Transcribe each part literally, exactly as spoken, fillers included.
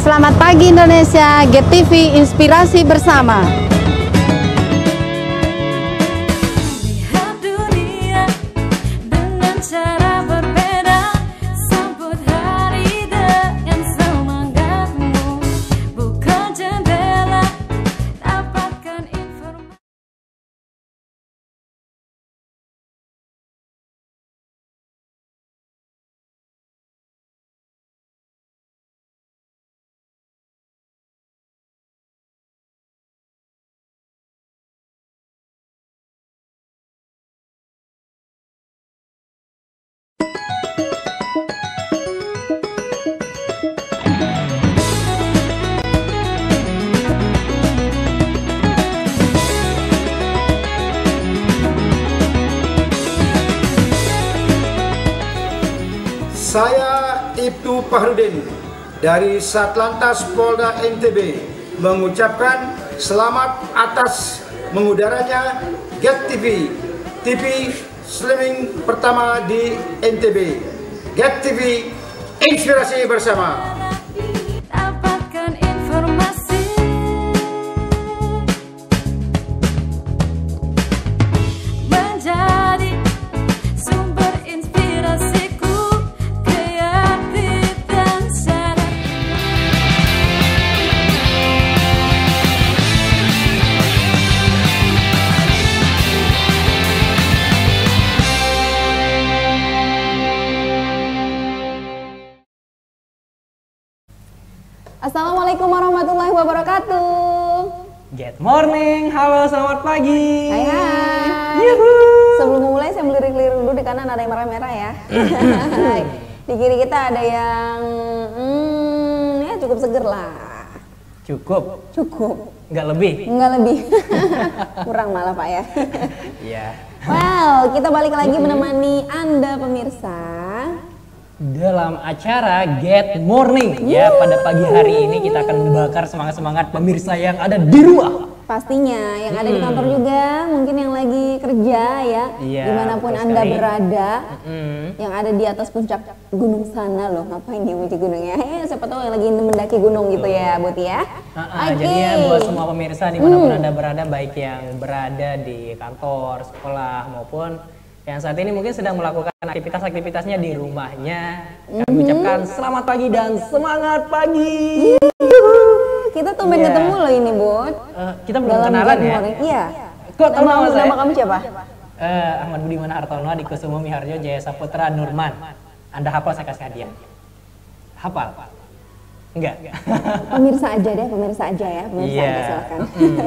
Selamat pagi Indonesia, Get T V Inspirasi Bersama. Lihat dunia dengan cara berbeda, sambut hari dengan semangatmu. Buka jendela, dapatkan informasi. Saya Ibtu Fahrudin dari Satlantas Polda N T B mengucapkan selamat atas mengudaranya Get T V, T V streaming pertama di N T B. Get T V, Inspirasi Bersama. Dapatkan informasi, menjadi sumber inspirasiku, kreatif dan syarat. Assalamualaikum warahmatullahi wabarakatuh. Good morning, halo selamat pagi. Hai hai. Yuhu. Sebelum memulai saya melirik-lirik dulu, di kanan ada yang merah-merah ya. Hai. Di kiri kita ada yang hmm, ya cukup seger lah. Cukup, Cukup, nggak lebih. nggak lebih. Kurang malah Pak ya. Iya. Wow, kita balik lagi menemani Anda pemirsa. Dalam acara Get Morning ya, pada pagi hari ini kita akan membakar semangat-semangat pemirsa yang ada di rumah. Pastinya yang ada di kantor juga, mungkin yang lagi kerja ya, Iya, dimanapun betul Anda sekali. berada, Mm. yang ada di atas puncak gunung sana loh, ngapain dia muji gunungnya? Eh, siapa tahu yang lagi mendaki gunung gitu ya, Buti ya. Ah, ah, Oke. Jadinya buat semua pemirsa dimanapun Anda berada, baik yang berada di kantor, sekolah maupun yang saat ini mungkin sedang melakukan aktivitas-aktivitasnya di rumahnya, kami ucapkan selamat pagi dan semangat pagi. Kita tumben Iya. ketemu loh ini, Bud. Eh, kita belum Dalam kenalan Good ya. Morning. Iya. Kok tahu nama, nama saya? nama kamu siapa? Eh, Ahmad Budiman Hartono, Adikusumo Miharjo Jaya Saputra Nurman. Anda hafal, saya kasih hadiah. Hafal? Enggak. Pemirsa aja deh, pemirsa aja ya, pemirsa Iya. aja silakan.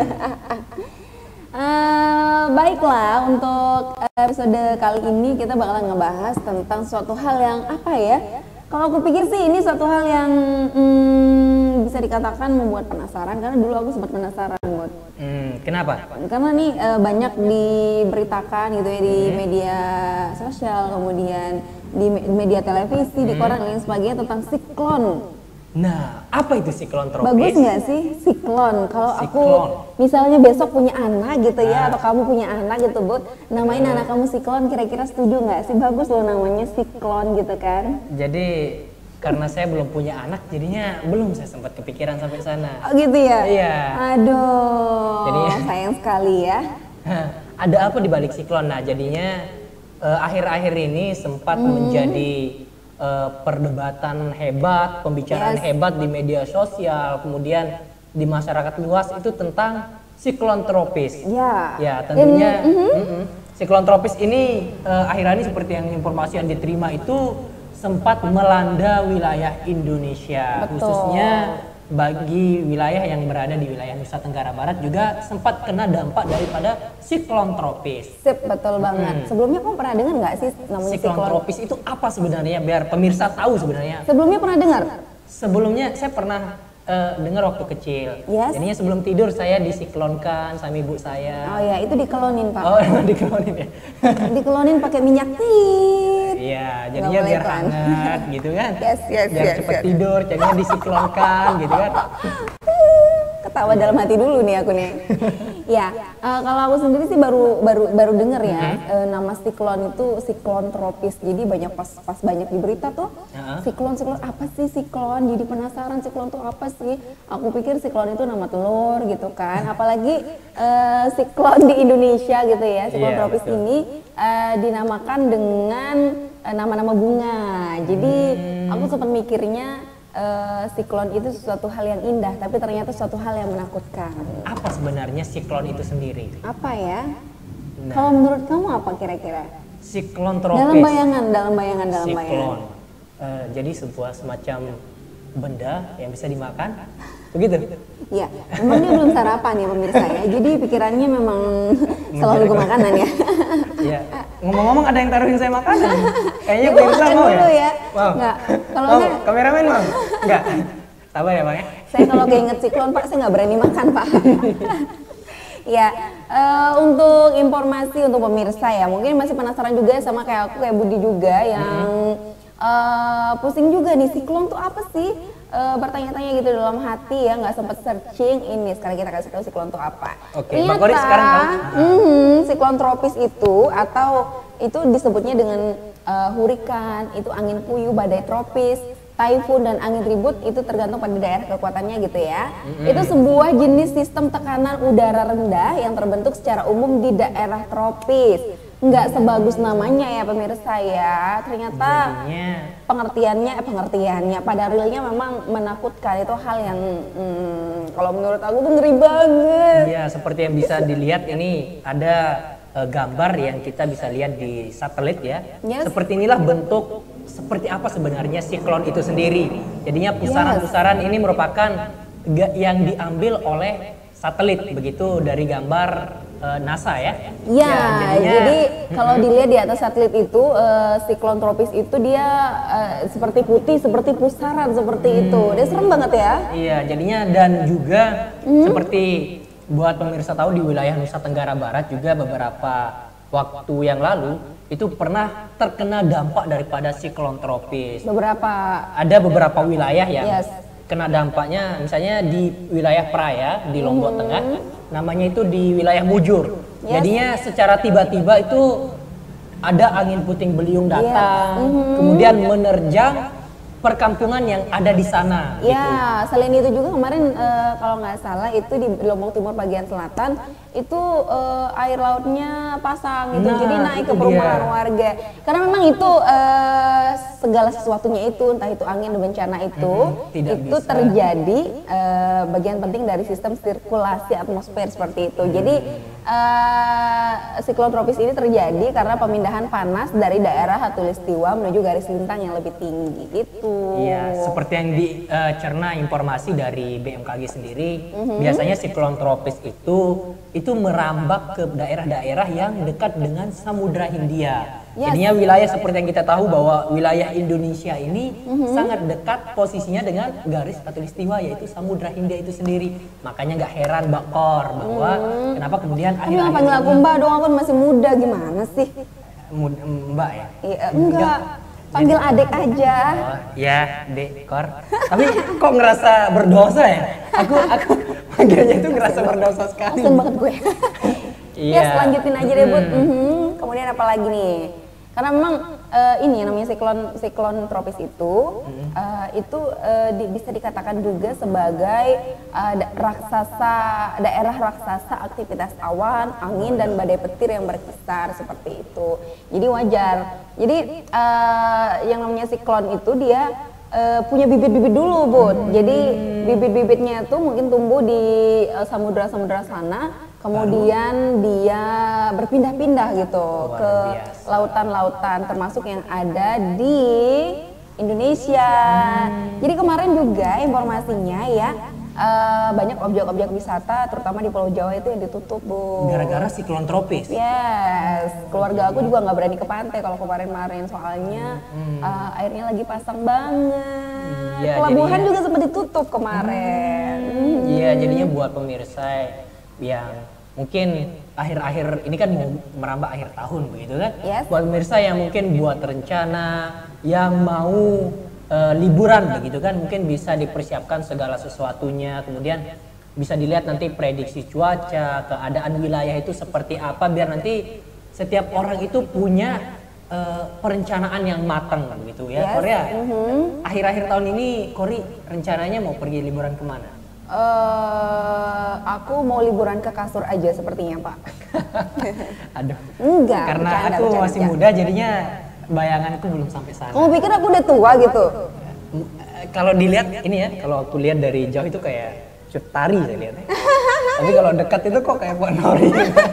Eh, baiklah, untuk episode kali ini kita bakalan ngebahas tentang suatu hal yang apa ya? Kalau aku pikir sih ini suatu hal yang hmm, bisa dikatakan membuat penasaran, karena dulu aku sempat penasaran, Bud. Hmm, kenapa? Karena nih eh, banyak diberitakan gitu ya di media sosial, kemudian di me- media televisi, di koran dan lain sebagainya tentang siklon. Nah, apa itu siklon tropis? Bagus nggak sih siklon? Kalau aku Siklon. misalnya besok punya anak gitu ya, Ah. atau kamu punya anak gitu, Bud, namain anak kamu siklon, kira-kira setuju nggak sih? Bagus loh namanya siklon gitu kan? Jadi karena saya belum punya anak, jadinya belum saya sempat kepikiran sampai sana. Oh gitu ya? Iya. Aduh, Jadi- sayang sekali ya. Ada apa di balik siklon? Nah, jadinya eh, akhir-akhir ini sempat menjadi eh, perdebatan hebat, pembicaraan Yes. hebat di media sosial, kemudian di masyarakat luas itu tentang siklon tropis. Ya. Ya, tentunya Dan, mhm. mm-mm. siklon tropis ini eh, akhir-akhir ini seperti yang informasi yang diterima itu sempat melanda wilayah Indonesia, Betul. khususnya bagi wilayah yang berada di wilayah Nusa Tenggara Barat juga sempat kena dampak daripada siklon tropis. Sip, betul banget. Sebelumnya kamu pernah dengar nggak sih namanya Siklon siklon? tropis itu apa sebenarnya, biar pemirsa tahu sebenarnya. Sebelumnya pernah dengar? Sebelumnya saya pernah eh, dengar waktu kecil. Yes. Jadinya sebelum tidur saya disiklonkan sama ibu saya. Oh ya, itu dikelonin Pak. Oh, emang dikelonin ya? Dikelonin pakai minyak tit. Iya, Nggak jadinya boleh biar kan? hangat gitu kan. Yes, yes, biar yes, cepet yes. tidur, jadinya disiklonkan gitu kan. Ketawa dalam hati dulu nih aku nih. Ya, eh, kalau aku sendiri sih baru baru baru dengar ya eh, nama siklon itu siklon tropis. Jadi banyak pas pas banyak di berita tuh Ya. siklon siklon apa sih siklon? Jadi penasaran siklon tuh apa sih? Aku pikir siklon itu nama telur gitu kan. Apalagi eh, siklon di Indonesia gitu ya. Siklon Iya, tropis betul. ini eh, dinamakan dengan eh, nama-nama bunga. Jadi aku sempat mikirnya eh, siklon itu sesuatu hal yang indah, tapi ternyata sesuatu hal yang menakutkan. Apa sebenarnya siklon itu sendiri? Apa ya? Nah. Kalau menurut kamu apa kira-kira? Siklon tropis. Dalam bayangan, dalam bayangan, dalam Siklon. bayangan. Eh, jadi sebuah semacam benda yang bisa dimakan. Begitu? Iya, memang dia belum sarapan ya pemirsa ya. Jadi pikirannya memang selalu ke makanan ya. Iya. Ngomong-ngomong ada yang taruhin saya makanan. Kayaknya Itu pemirsa makan mau dulu ya? ya. Mau? Nggak, kalau Mau? nggak- Kameramen mau? Enggak. Sabar ya Bang ya. Saya kalau keinget siklon Pak, saya nggak berani makan Pak. Ya, eh, untuk informasi untuk pemirsa ya, mungkin masih penasaran juga sama kayak aku, kayak Budi juga yang eh, pusing juga nih siklon tuh apa sih? Eh, bertanya-tanya gitu dalam hati ya, nggak sempet searching ini. Sekarang kita kasih tahu siklon tuh apa. Oke, Mbak Kori sekarang tahu. mhm, siklon tropis itu atau itu disebutnya dengan eh, hurikan, itu angin puyuh, badai tropis, typhoon dan angin ribut, itu tergantung pada daerah kekuatannya gitu ya. Itu sebuah jenis sistem tekanan udara rendah yang terbentuk secara umum di daerah tropis. Nggak sebagus namanya ya pemirsa ya. Ternyata Jadinya pengertiannya, eh, pengertiannya pada realnya memang menakutkan. Itu hal yang hmm, kalau menurut aku tuh ngeri banget. ya seperti yang bisa dilihat ini ada eh, gambar yang kita bisa lihat di satelit ya. Yes. Seperti inilah bentuk seperti apa sebenarnya siklon itu sendiri. Jadinya pusaran-pusaran ini merupakan ga- yang diambil oleh satelit begitu dari gambar eh, NASA ya. Ya, jadinya- jadi kalau dilihat di atas satelit itu eh, siklon tropis itu dia eh, seperti putih, seperti pusaran seperti itu. Dia serem banget ya. Iya, jadinya dan juga seperti buat pemirsa tahu di wilayah Nusa Tenggara Barat juga beberapa waktu yang lalu itu pernah terkena dampak daripada siklon tropis. Beberapa Ada beberapa wilayah yang Yes. kena dampaknya, misalnya di wilayah Praia di Lombok Tengah, namanya itu di wilayah Mujur. Yes. Jadinya secara tiba-tiba itu ada angin puting beliung datang, kemudian menerjang perkampungan yang ada di sana. gitu. Ya, selain itu juga kemarin eh, kalau nggak salah itu di Lombok Timur bagian selatan itu eh, air lautnya pasang gitu, Nah, jadi naik ke itu perumahan dia. warga. Karena memang itu eh, segala sesuatunya itu, entah itu angin dan bencana itu, tidak itu bisa. terjadi eh, bagian penting dari sistem sirkulasi atmosfer seperti itu. Jadi eh, siklon tropis ini terjadi karena pemindahan panas dari daerah khatulistiwa menuju garis lintang yang lebih tinggi gitu. Iya, seperti yang dicerna informasi dari B M K G sendiri, biasanya siklon tropis itu itu merambak ke daerah-daerah yang dekat dengan Samudra Hindia. Yes. Jadinya wilayah seperti yang kita tahu bahwa wilayah Indonesia ini sangat dekat posisinya dengan garis khatulistiwa yaitu Samudra Hindia itu sendiri. Makanya nggak heran Mbak Kor bahwa kenapa kemudian Tapi nggak akhir-akhir panggil aku ini- Mbak dong, aku kan masih muda, gimana sih? Mud- Mbak ya. Iya, enggak, panggil adek aja. Oh, ya, Dek Kor. Tapi kok ngerasa berdosa ya? Aku aku panggilnya itu ngerasa berdosa sekali. Langsung banget gue. Iya. Ya, selanjutin aja deh, Bud. Mhm. Kemudian apa lagi nih? Karena memang eh, ini yang namanya siklon siklon tropis itu eh, itu eh, di- bisa dikatakan juga sebagai eh, da- raksasa daerah raksasa aktivitas awan, angin dan badai petir yang berkisar seperti itu. Jadi wajar. Jadi eh, yang namanya siklon itu dia eh, punya bibit-bibit dulu, Bud. Jadi bibit-bibitnya itu mungkin tumbuh di eh, samudra-samudra sana. Kemudian dia berpindah-pindah gitu Luar ke biasa. lautan-lautan termasuk yang ada di Indonesia. Jadi kemarin juga informasinya ya eh, banyak objek-objek wisata terutama di Pulau Jawa itu yang ditutup, Bu. Gara-gara siklon tropis. Yes, keluarga aku juga nggak berani ke pantai kalau kemarin-kemarin soalnya eh, airnya lagi pasang banget. Iya, Pelabuhan jadinya- juga sempat ditutup kemarin. Hmm. Iya, jadinya buat pemirsa yang mungkin akhir-akhir ini kan mau merambah akhir tahun begitu kan? Yes. Buat pemirsa yang mungkin buat rencana yang mau eh, liburan begitu kan, mungkin bisa dipersiapkan segala sesuatunya. Kemudian bisa dilihat nanti prediksi cuaca, keadaan wilayah itu seperti apa, biar nanti setiap orang itu punya uh, perencanaan yang matang gitu ya. Yes. Korea, Mm-hmm. akhir-akhir tahun ini Kori rencananya mau pergi liburan kemana? Eh, aku mau liburan ke kasur aja sepertinya, Pak. Aduh. Enggak, Karena bercanda, aku bercanda, masih bercanda. muda, jadinya bayanganku belum sampai sana. Kamu pikir aku udah tua gitu? Eh, Kalau dilihat ini ya, kalau aku lihat dari jauh itu kayak cut tari saya lihatnya. Tapi kalau dekat itu kok kayak Puan Nori.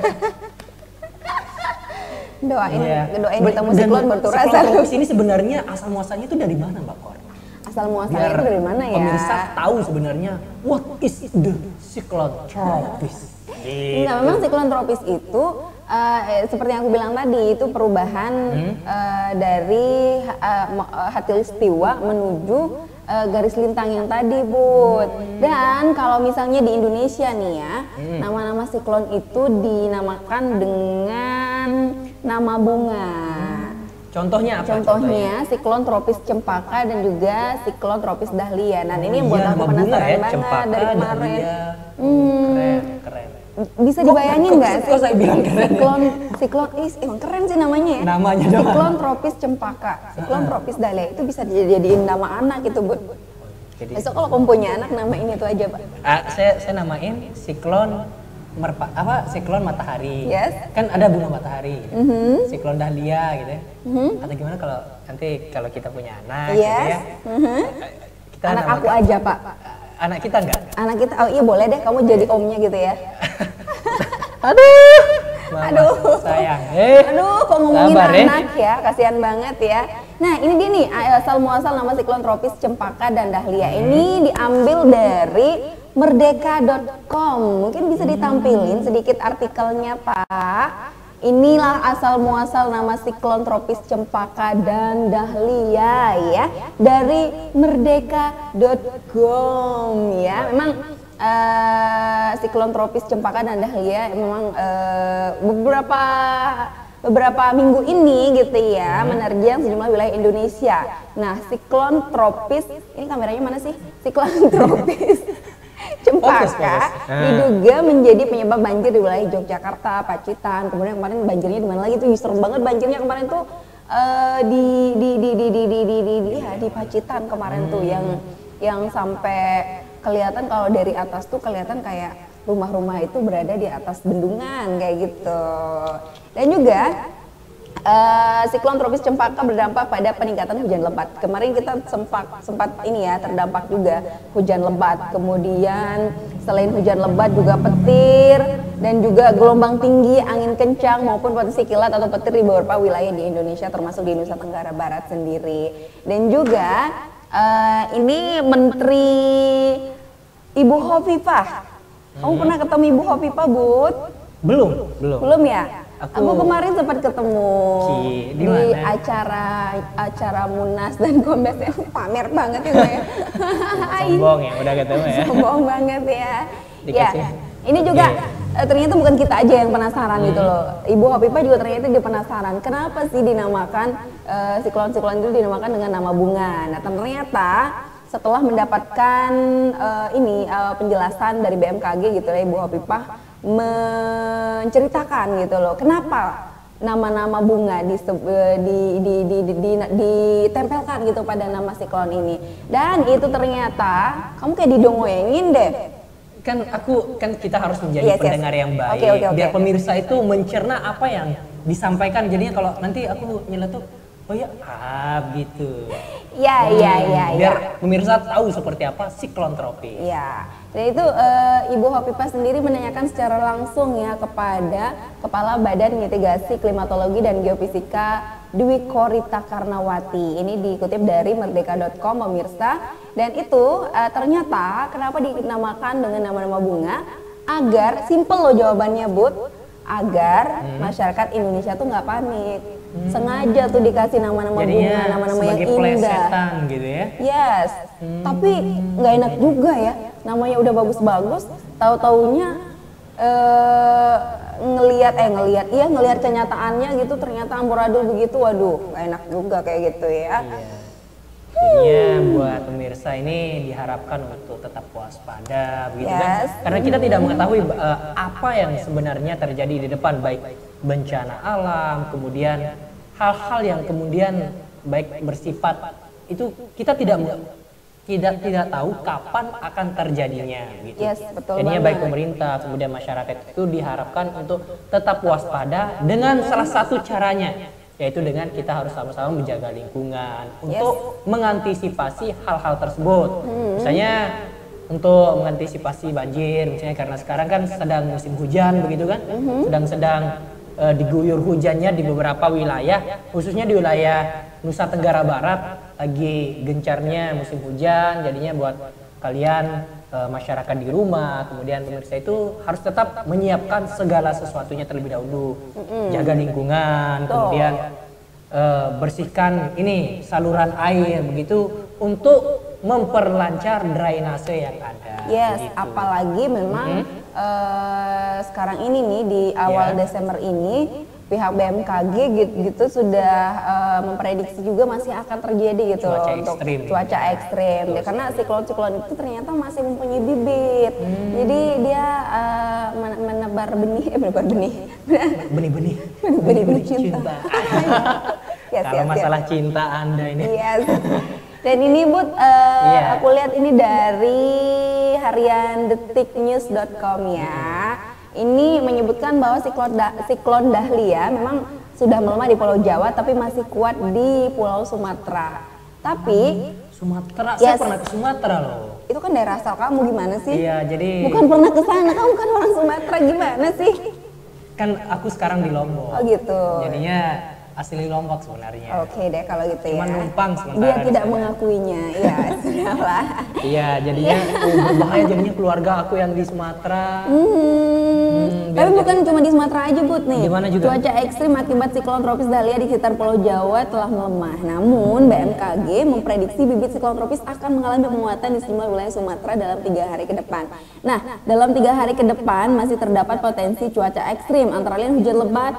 Doain, Iya. doain Ber- kita dan siklon berturasa. siklon tropis ini sebenarnya asal muasalnya itu dari mana, Mbak Kor? Asal muasalnya itu dari mana ya? pemirsa tahu sebenarnya what is the cyclone tropis. Gitu. Nah, memang siklon tropis itu eh, eh, seperti yang aku bilang tadi, itu perubahan Hmm? eh, dari eh, mo- eh, khatulistiwa menuju eh, garis lintang yang tadi, Bud. Dan kalau misalnya di Indonesia nih ya, Hmm. nama-nama siklon itu dinamakan dengan nama bunga. Contohnya apa? Contohnya siklon tropis cempaka dan juga siklon tropis dahlia. Nah, ini yang buat Iya, aku nama bunga penasaran ya, banget cempaka, dari kemarin. dahlia. Hmm. Keren, keren. Bisa dibayangin kok- nggak kok sih? saya bilang keren ya? Siklon, siklon, ih, emang keren sih namanya ya. Namanya doang. Siklon tropis cempaka, siklon tropis dahlia itu bisa dijadiin nama anak gitu, Bud. Jadi Besok kalau kamu punya anak namain itu aja, Pak. ah, saya saya namain siklon merpa apa siklon matahari. Yes. Kan ada bunga matahari. Gitu. Siklon dahlia gitu ya. Atau gimana kalau nanti kalau kita punya anak gitu Yes. ya. Mhm. Kita Anak aku namakan- aja, Pak. Anak kita enggak? Anak kita, oh iya boleh deh, kamu jadi omnya gitu ya. Aduh. Mama, Aduh. sayang. Eh. Aduh, kok ngomongin Sabar, eh. anak ya, kasihan banget ya. Nah, ini dia nih, asal muasal nama siklon tropis cempaka dan dahlia. Ini diambil dari merdeka dot com. Mungkin bisa ditampilin sedikit artikelnya, Pak. Inilah asal muasal nama siklon tropis cempaka dan dahlia ya, dari merdeka dot com ya. Memang eh, siklon tropis cempaka dan dahlia memang eh, beberapa beberapa minggu ini gitu ya menerjang sejumlah wilayah Indonesia. Nah, siklon tropis, ini kameranya mana sih? Siklon tropis cempaka Fokus, fokus. Ah. diduga menjadi penyebab banjir di wilayah Yogyakarta, Pacitan. Kemudian kemarin banjirnya di mana lagi tuh? Serem banget banjirnya kemarin tuh eh, di, di, di, di, di, di, di, di, di, ya, di Pacitan kemarin tuh yang yang sampai kelihatan kalau dari atas tuh kelihatan kayak rumah-rumah itu berada di atas bendungan kayak gitu. Dan juga eh, siklon tropis cempaka berdampak pada peningkatan hujan lebat. Kemarin kita sempat sempat ini ya terdampak juga hujan lebat. Kemudian selain hujan lebat juga petir dan juga gelombang tinggi, angin kencang maupun potensi kilat atau petir di beberapa wilayah di Indonesia termasuk di Nusa Tenggara Barat sendiri. Dan juga eh, ini Menteri Ibu Hovifah. Kamu pernah ketemu Ibu Hovifah, Bud? Belum, belum. Belum ya? Aku- Aku, kemarin sempat ketemu Ci, di di mana? acara acara Munas dan Kombes yang pamer banget itu ya. Sombong ya, udah ketemu ya. Sombong banget ya. Dikasih. Ya, ini juga Oke. eh, ternyata bukan kita aja yang penasaran gitu loh. Ibu Hovifah juga ternyata dia penasaran. Kenapa sih dinamakan eh, siklon-siklon itu dinamakan dengan nama bunga? Nah, ternyata setelah mendapatkan eh, ini eh, penjelasan dari B M K G gitu ya, Ibu Hovifah menceritakan gitu loh, kenapa nama-nama bunga di, di, di, di, di, di, ditempelkan gitu pada nama siklon ini. Dan itu ternyata kamu kayak didongengin deh. Kan aku kan kita harus menjadi Yes, yes. pendengar yang baik. Oke, oke, oke. Biar pemirsa itu mencerna apa yang disampaikan. Jadinya kalau nanti aku nyeletuk, oh ya, ah gitu. Ya, ya, ya, ya. Biar pemirsa tahu seperti apa siklon tropis. Ya, dan itu eh, Ibu Hovifah sendiri menanyakan secara langsung ya kepada Kepala Badan Mitigasi Klimatologi dan Geofisika Dwi Korita Karnawati. Ini dikutip dari merdeka dot com pemirsa. Dan itu eh, ternyata kenapa dinamakan dengan nama-nama bunga? Agar, simple loh jawabannya, Bud. Agar Hmm. masyarakat Indonesia tuh nggak panik. Sengaja tuh dikasih nama-nama bunga, Jadinya nama-nama yang sebagai indah. plesetan gitu ya. Yes, tapi nggak enak juga ya. Namanya udah bagus-bagus, tahu-taunya eh ngelihat eh ngelihat iya ngelihat kenyataannya gitu ternyata amburadul begitu. Waduh, nggak enak juga kayak gitu ya. Jadinya buat pemirsa ini diharapkan untuk tetap waspada begitu kan. Yes. Karena kita tidak mengetahui uh, apa yang sebenarnya terjadi di depan, baik bencana alam, kemudian hal-hal yang kemudian baik bersifat itu kita tidak tidak tidak tahu kapan akan terjadinya gitu. Yes, betul Jadinya banget. baik pemerintah kemudian masyarakat itu diharapkan untuk tetap waspada dengan salah satu caranya, yaitu dengan kita harus sama-sama menjaga lingkungan untuk mengantisipasi hal-hal tersebut. Hmm. Misalnya untuk mengantisipasi banjir, misalnya karena sekarang kan sedang musim hujan begitu kan, Hmm. sedang-sedang eh, diguyur hujannya di beberapa wilayah, khususnya di wilayah Nusa Tenggara Barat lagi gencarnya musim hujan. Jadinya buat kalian eh, masyarakat di rumah, kemudian pemirsa itu harus tetap menyiapkan segala sesuatunya terlebih dahulu, jaga lingkungan, kemudian eh, bersihkan ini saluran air begitu untuk memperlancar drainase yang ada. Yes, begitu. apalagi memang eh, sekarang ini nih di awal Ya. Desember ini pihak B M K G gitu, gitu sudah eh, memprediksi juga masih akan terjadi gitu Cuaca loh untuk ekstrim. cuaca ekstrim. Ya, karena siklon-siklon itu ternyata masih mempunyai bibit. Hmm. Jadi dia eh, men- menebar benih, eh menebar benih. Benih-benih, Benih-benih cinta. Yes, Kalau yes, yes. masalah cinta Anda ini. Yes. Dan ini Bud, eh, Iya. aku lihat ini dari harian detiknews dot com ya. Ini menyebutkan bahwa siklon, da- siklon Dahlia memang sudah melemah di Pulau Jawa tapi masih kuat di Pulau Sumatera. Tapi Sumatera, saya Yes. pernah ke Sumatera loh. itu kan daerah asal kamu gimana sih? Iya, jadi Bukan pernah ke sana, kamu kan orang Sumatera gimana sih? kan aku sekarang di Lombok. Oh gitu. Jadinya asli Lombok sebenarnya. Oke deh kalau gitu ya. Cuma numpang sementara Dia di tidak sana. mengakuinya. Ya, sudahlah. Iya, jadinya oh, berbahaya jadinya keluarga aku yang di Sumatera. Hmm, biar tapi bukan cuma di Sumatera aja Bud nih. Di mana juga? Cuaca ekstrim akibat siklon tropis Dahlia di sekitar Pulau Jawa telah melemah. Namun B M K G memprediksi bibit siklon tropis akan mengalami penguatan di sejumlah wilayah Sumatera dalam tiga hari ke depan. Nah, dalam tiga hari ke depan masih terdapat potensi cuaca ekstrim antara lain hujan lebat.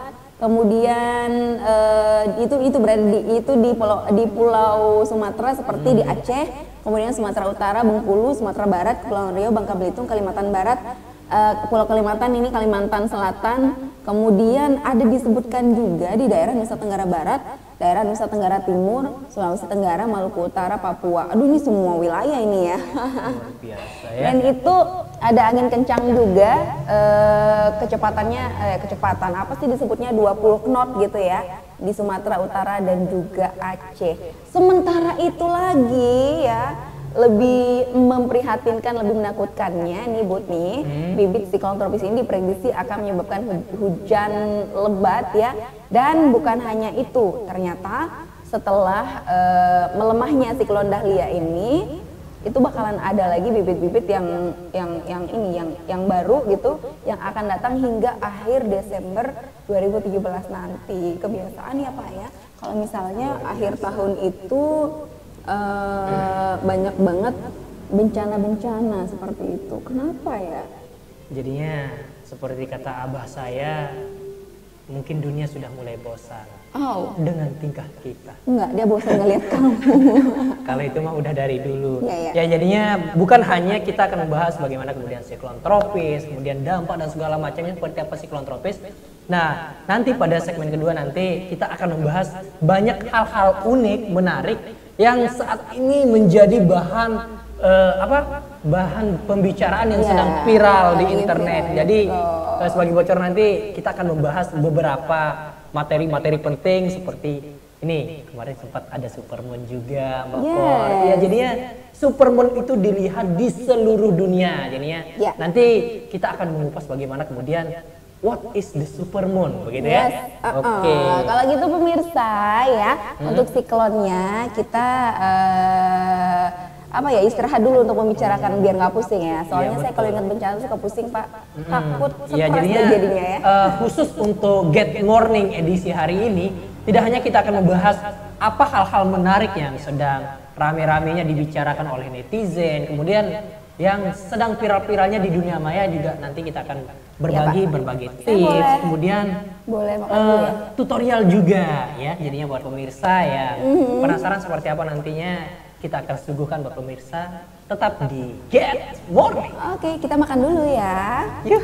Kemudian eh, itu itu berada di itu di pulau di Pulau Sumatera seperti di Aceh, kemudian Sumatera Utara, Bengkulu, Sumatera Barat, Kepulauan Riau, Bangka Belitung, Kalimantan Barat, eh, Pulau Kalimantan ini Kalimantan Selatan, kemudian ada disebutkan juga di daerah Nusa Tenggara Barat, daerah Nusa Tenggara Timur, Sulawesi Tenggara, Maluku Utara, Papua. Aduh ini semua wilayah ini ya. Luar biasa ya. Dan itu ada angin kencang juga, eh, kecepatannya eh, kecepatan apa sih disebutnya dua puluh knot gitu ya di Sumatera Utara dan juga Aceh. Sementara itu lagi ya lebih memprihatinkan, lebih menakutkannya nih Bud nih, bibit siklon tropis ini diprediksi akan menyebabkan hu- hujan lebat ya. Dan bukan hanya itu, ternyata setelah eh, melemahnya siklon Dahlia ini itu bakalan ada lagi bibit-bibit yang yang yang ini yang yang baru gitu yang akan datang hingga akhir Desember dua ribu tujuh belas nanti. Kebiasaan ya Pak ya, kalau misalnya akhir tahun itu eh, banyak banget bencana-bencana seperti itu. Kenapa ya? Jadinya seperti kata abah saya, mungkin dunia sudah mulai bosan Oh, dengan tingkah kita. enggak, dia bosan ngeliat kamu. Kalau itu mah udah dari dulu. Iya, iya. Ya jadinya bukan hanya kita akan membahas bagaimana kemudian siklon tropis, kemudian dampak dan segala macamnya seperti apa siklon tropis. Nah, nanti pada segmen kedua nanti kita akan membahas banyak hal-hal unik, menarik yang saat ini menjadi bahan eh, apa? Bahan pembicaraan yang Iya, sedang viral di lagi internet. viral, Jadi betul. eh, sebagai bocor nanti kita akan membahas beberapa materi-materi penting seperti ini. Kemarin sempat ada Supermoon juga, Mbak Yes. Kor. Ya, jadinya Supermoon itu dilihat di seluruh dunia. Jadinya Ya. nanti kita akan mengupas bagaimana kemudian what is the Supermoon, begitu ya? Yes, uh-uh. Oke. Kalau gitu pemirsa ya, untuk siklonnya kita eh, apa ya istirahat dulu untuk membicarakan biar nggak pusing ya. Soalnya saya kalau ingat bencana suka pusing Pak, takut Ya, stres jadinya, deh jadinya ya. eh, khusus untuk Get Morning edisi hari ini, tidak hanya kita akan membahas apa hal-hal menarik yang sedang rame-ramenya dibicarakan oleh netizen, kemudian yang sedang viral-viralnya di dunia maya juga nanti kita akan berbagi Ya, Pak. berbagai Saya tips, boleh. kemudian Boleh makan eh, dulu ya. tutorial juga ya. Jadinya buat pemirsa ya Mhm. penasaran seperti apa nantinya kita akan suguhkan buat pemirsa. Tetap di Get Morning. Oke, kita makan dulu ya. Yuk.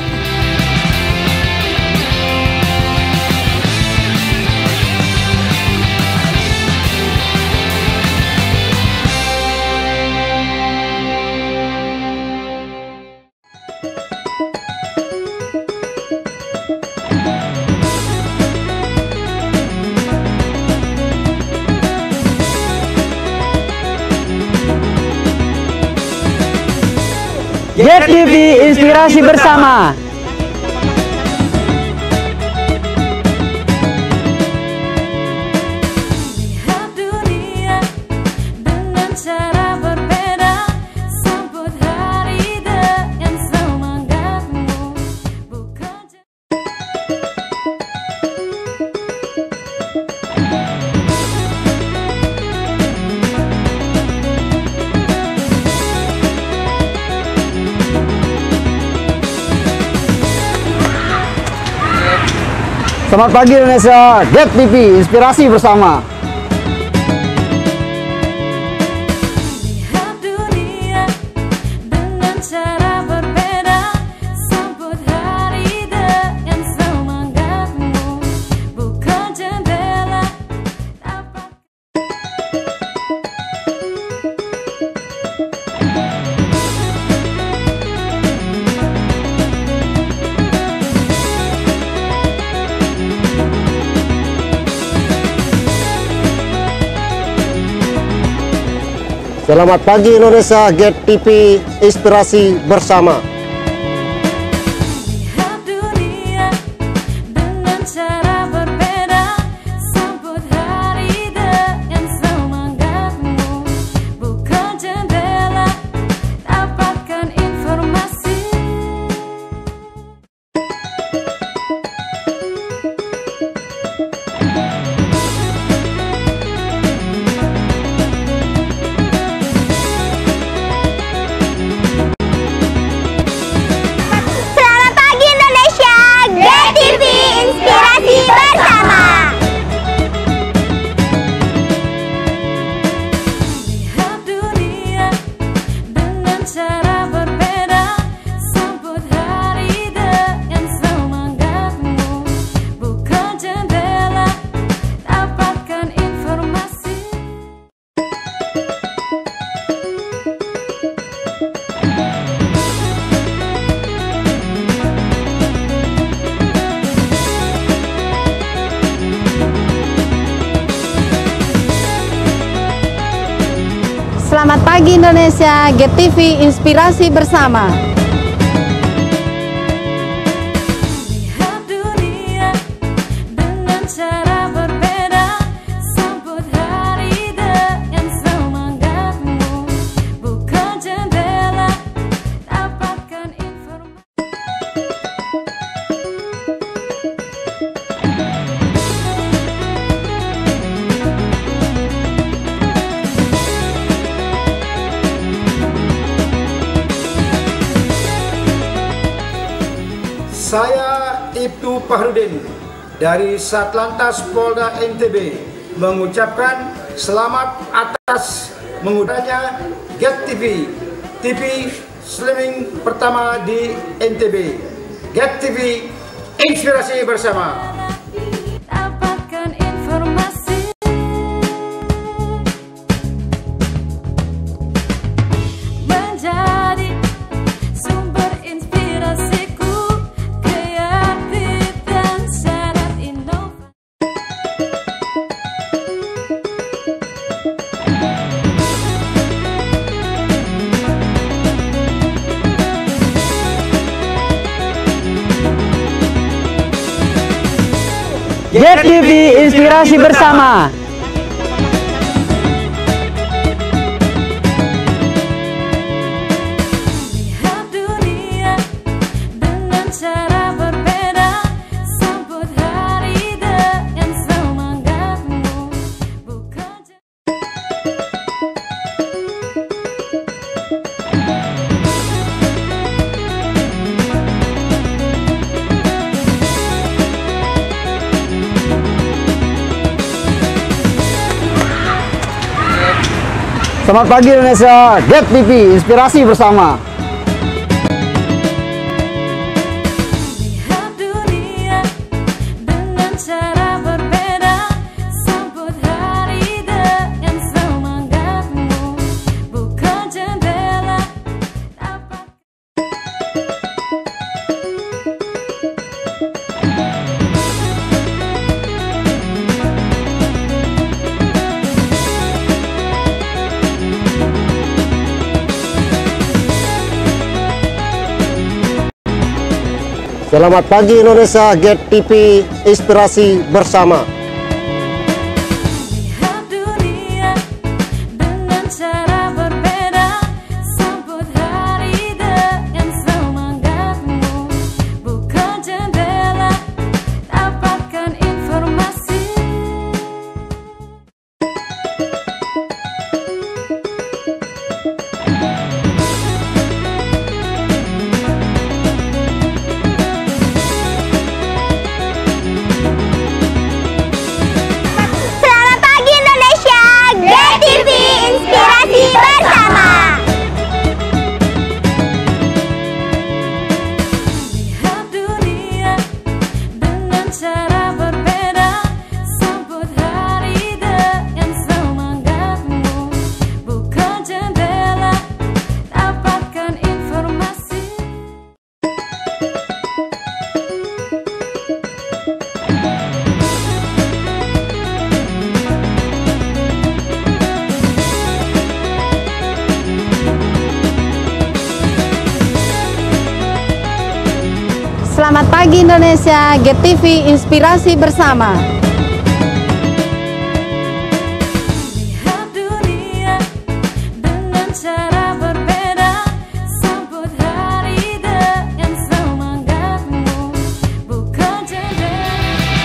Get T V Inspirasi Bersama. Lihat dunia dengan cara berbeda, sambut hari dengan semangatmu, bukan Selamat pagi Indonesia, Get T V Inspirasi Bersama. lihat dunia dengan cara berbeda, sambut hari dengan semangatmu, buka jendela dapat. Selamat pagi Indonesia, Get T V Inspirasi Bersama. Lihat dunia dengan cara berbeda, sambut hari dengan semangatmu, buka jendela dapatkan informasi. Selamat pagi Indonesia, Get T V Inspirasi Bersama. Lihat dunia dengan cara berbeda, sambut hari dengan semangatmu, buka jendela dapatkan informasi. Selamat pagi Indonesia, Get T V Inspirasi Bersama. Lihat dunia dengan cara berbeda, sambut hari dengan semangatmu, buka jendela dapatkan informasi. Saya Ibtu Fahrudin dari Satlantas Polda N T B mengucapkan selamat atas mengudaranya Get T V, T V streaming pertama di N T B. Get T V Inspirasi Bersama. Dapatkan informasi. Menjadi sumber inspirasiku, kreatif dan syarat inovasi. Get T V Inspirasi Bersama. Lihat dunia dengan cara berbeda, sambut hari dengan semangatmu, buka jendela. Selamat pagi Indonesia, Get T V, inspirasi bersama. Lihat dunia dengan cara berbeda, sambut hari dengan semangatmu. Buka jendela, dapat Selamat pagi Indonesia, Get T V, inspirasi bersama. lihat dunia dengan cara berbeda, sambut hari dengan semangatmu. Buka jendela, dapatkan informasi. Selamat pagi Indonesia, Get T V, inspirasi bersama. Lihat dunia dengan cara berbeda, sambut hari dengan semangatmu. Buka jendela, dapatkan informasi. Selamat pagi Indonesia, Get T V, inspirasi bersama. Lihat dunia dengan cara berbeda, sambut hari dengan semangatmu. Buka jendela.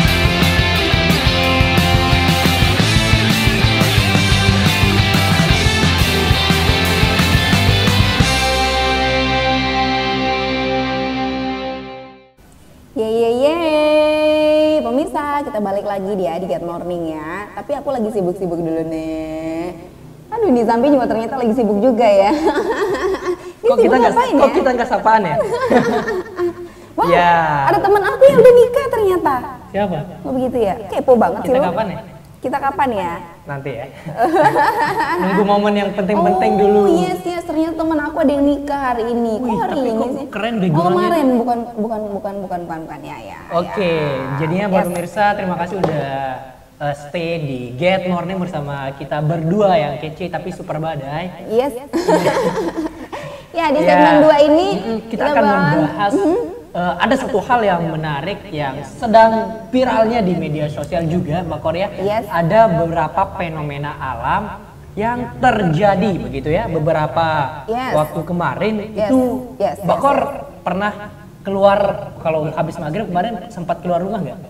Yeay, yeay, yeay. Pemirsa, kita balik lagi dia di Get Morning ya. Tapi aku lagi sibuk-sibuk dulu nih. Aduh, di samping juga ternyata lagi sibuk juga ya. Dia Kok kita sibuk nggak ngapain kok ya? kita nggak sapaan ya? Wah, Ya. ada teman aku yang udah nikah ternyata. Siapa? Oh begitu ya? Kepo banget sih Kita lu. kapan ya? Kita kapan ya? Nanti ya. Nunggu momen yang penting-penting oh, dulu. yes, yes. Ternyata teman aku ada yang nikah hari ini. Kok Wih, hari tapi ini kok sih? keren deh Oh, jurangnya. kemarin. Bukan, bukan, bukan, bukan, bukan, bukan. Ya, ya. Oke, ya. jadinya buat Yes. pemirsa terima kasih udah uh, stay di Get Morning bersama kita berdua yang kece tapi super badai. Yes. Ya, di Ya, segmen dua ini mm-mm, kita, akan bahas- membahas uh, ada satu hal yang menarik yang sedang viralnya di media sosial juga, Mbak Korea. Yes. Ada beberapa fenomena alam yang terjadi begitu ya beberapa Yes. waktu kemarin Yes. itu Yes, Mbak yes, Kor pernah keluar kalau habis maghrib kemarin sempat keluar rumah nggak?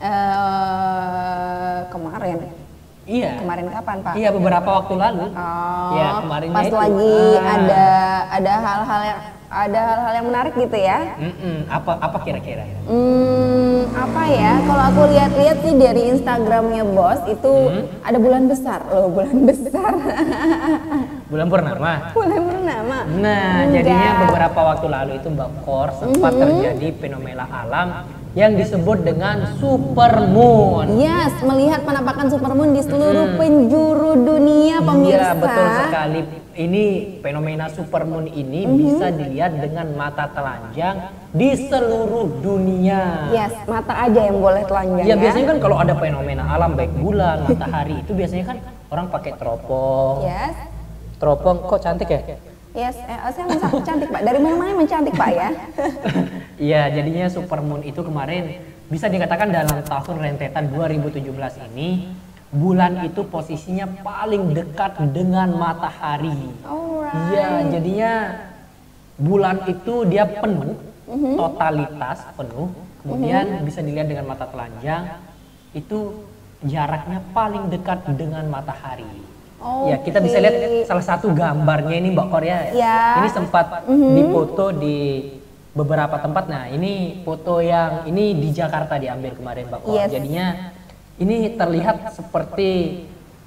eh kemarin. Iya. Kemarin kapan, Pak? Iya beberapa waktu lalu. Oh, Ya kemarinnya pas itu. lagi Ah. ada ada hal-hal yang ada hal-hal yang menarik gitu ya. Mm-mm, apa apa kira-kira? Hmm, apa ya? Kalau aku lihat-lihat sih dari Instagramnya Bos itu Hmm. ada bulan besar loh, bulan besar. Bulan purnama. bulan purnama. Nah, Enggak. jadinya beberapa waktu lalu itu Mbak Kor sempat Mhm. terjadi fenomena alam yang disebut dengan supermoon. Yes, melihat penampakan supermoon di seluruh Mhm. penjuru dunia pemirsa. Iya, betul sekali. Ini fenomena supermoon ini Mhm. bisa dilihat dengan mata telanjang di seluruh dunia. Yes, mata aja yang boleh telanjang Ya ya. biasanya kan kalau ada fenomena alam baik bulan, matahari itu biasanya kan orang pakai teropong. Yes. Teropong kok cantik ya? Yes, eh, saya merasa cantik Pak. Dari mana-mana emang cantik Pak ya. Iya, jadinya supermoon itu kemarin bisa dikatakan dalam tahun rentetan dua ribu tujuh belas ini bulan itu posisinya paling dekat dengan matahari. Alright. Iya, jadinya bulan itu dia penuh, Mhm. totalitas penuh. Kemudian bisa dilihat dengan mata telanjang itu jaraknya paling dekat dengan matahari. Ya, kita bisa lihat salah satu gambarnya ini Mbak Korea. Ya. Ini sempat Mhm. difoto di beberapa tempat. Nah, ini foto yang ini di Jakarta diambil kemarin Mbak Kor. Yes. Jadinya ini terlihat seperti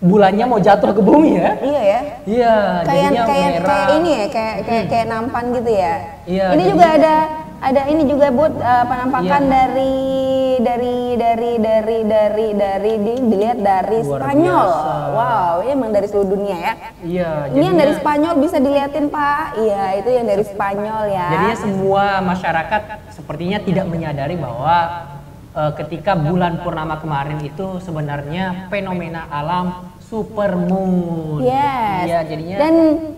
bulannya mau jatuh ke bumi ya. Iya ya. Iya, Kayak jadinya kayak merah. kayak ini ya, kayak kayak kayak nampan gitu ya. Iya, Ini jadi- juga ada ada ini juga buat uh, penampakan Iya. dari dari dari dari dari dari di, dilihat dari Luar Spanyol. biasa. Wow, ini emang dari seluruh dunia ya. Iya, Ini yang dari jadinya- Spanyol bisa diliatin Pak. Iya, itu yang dari Spanyol ya. Jadinya semua masyarakat sepertinya tidak menyadari bahwa eh, ketika bulan purnama kemarin itu sebenarnya fenomena alam supermoon. Yes. Iya, jadinya Dan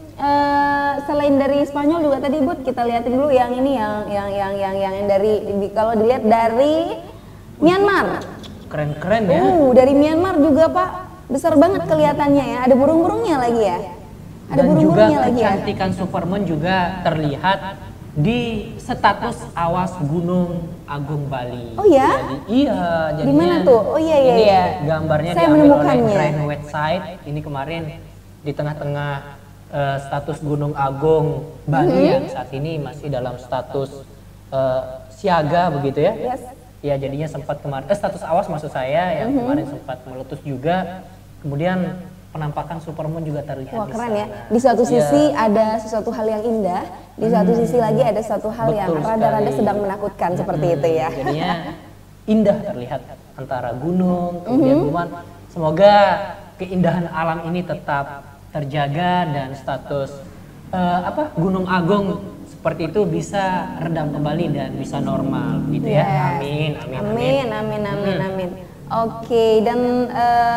eh, selain dari Spanyol juga tadi Bud kita liatin dulu yang ini yang yang yang yang yang, yang dari di- kalau dilihat dari Myanmar. keren-keren ya. Uh, dari Myanmar juga Pak besar banget kelihatannya ya. Ada burung-burungnya lagi ya. Ada Dan juga burung-burungnya lagi ya. kecantikan supermoon juga terlihat di status awas Gunung Agung Bali. Oh ya? Jadi, iya, Di mana jadinya tuh? Oh iya iya ini iya. gambarnya Saya diambil oleh menemukannya. Grand Website. Ini kemarin di tengah-tengah eh, status Gunung Agung Bali Mhm. yang saat ini masih dalam status eh, siaga begitu ya. Yes. Ya jadinya sempat kemarin eh, status awas maksud saya yang Mhm. kemarin sempat meletus juga. Kemudian penampakan supermoon juga terlihat Wah di keren sana. ya. Di satu Iya. sisi ada sesuatu hal yang indah, di satu sisi lagi ada satu hal yang Betul rada-rada sekali. sedang menakutkan seperti itu ya. Jadinya indah terlihat antara gunung, kemudian Mhm. bulan. Semoga keindahan alam ini tetap terjaga dan status eh, apa Gunung Agung seperti itu bisa redam kembali dan bisa normal gitu ya. Yes. Amin, amin, amin. Amin, amin, amin, Hmm. amin. Oke, dan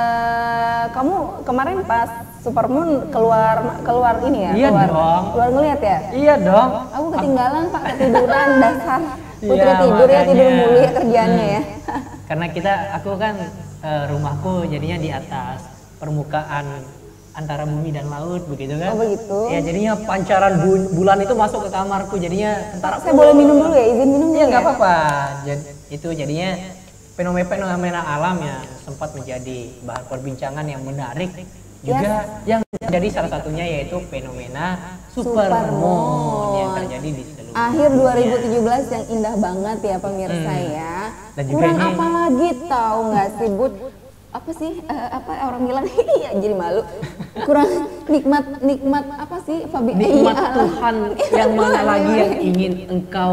eh, kamu kemarin pas Supermoon keluar keluar ini ya? Iya keluar, dong. Keluar ngeliat ya? Iya dong. Aku ketinggalan Pak, ketiduran dasar. Putri Iya, tidur ya, tidur makanya. mulu ya kerjaannya ya. Karena kita, aku kan eh, rumahku jadinya di atas permukaan antara bumi dan laut begitu kan? Oh, begitu. Ya jadinya pancaran bu- bulan itu masuk ke kamarku jadinya tentara. Saya boleh minum dulu ya, izin minum dulu Iya nggak ya? apa-apa. Jadi itu jadinya fenomena-fenomena alam yang sempat menjadi bahan perbincangan yang menarik juga yang jadi salah satunya yaitu fenomena supermoon yang terjadi di seluruh Akhir dunia. dua ribu tujuh belas yang indah banget ya pemirsa Hmm. ya. Dan juga Kurang ini- apa lagi tahu nggak sih Bud? Apa sih eh, apa orang bilang iya jadi malu. Kurang nikmat nikmat apa sih Fabi? Nikmat Iya. Tuhan yang mana lagi yang ingin engkau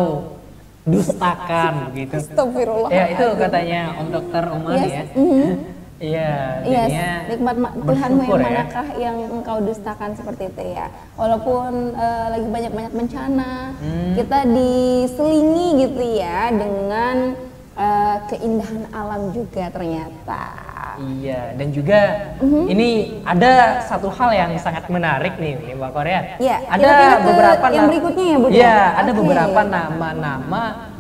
dustakan gitu. Astagfirullah. Ya itu katanya Om Dokter Umar Yes, ya. mhm. Iya, Iya, jadinya nikmat ma- Tuhanmu bersyukur yang ya. manakah yang engkau dustakan seperti itu ya. Walaupun eh, lagi banyak-banyak bencana, Hmm. kita diselingi gitu ya dengan eh, keindahan alam juga ternyata. Iya, dan juga Mhm. ini ada satu hal yang sangat menarik nih, nih Mbak Korea. Iya, ada kita pindah ke beberapa yang nam- berikutnya ya, Bud, ya? Iya, ada Oke. beberapa nama-nama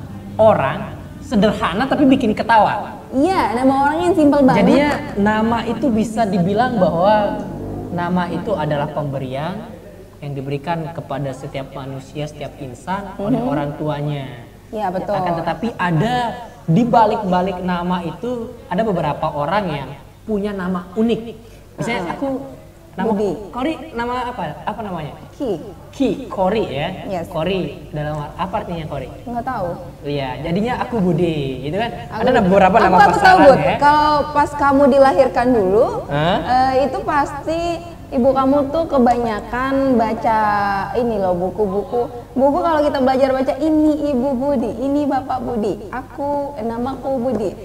orang sederhana tapi bikin ketawa. Iya, nama orangnya yang simpel banget. Jadinya nama itu bisa dibilang bahwa nama itu adalah pemberian yang diberikan kepada setiap manusia, setiap insan oleh Mhm. orang tuanya. Iya, betul. Akan tetapi ada di balik-balik nama itu ada beberapa orang yang punya nama unik. Misalnya Ah. aku nama Budi. Kori, nama apa? Apa namanya? Ki, Ki, Kori ya. Yes. Kori dalam apa artinya Kori? nggak tahu. Iya, jadinya aku Budi, gitu kan? Aku- ada beberapa nama aku, aku tahu, pasangan Bud. ya. Kalau pas kamu dilahirkan dulu, Hah? eh, itu pasti ibu kamu tuh kebanyakan baca ini loh buku-buku. Buku kalau kita belajar baca ini Ibu Budi, ini Bapak Budi, aku eh, namaku Budi.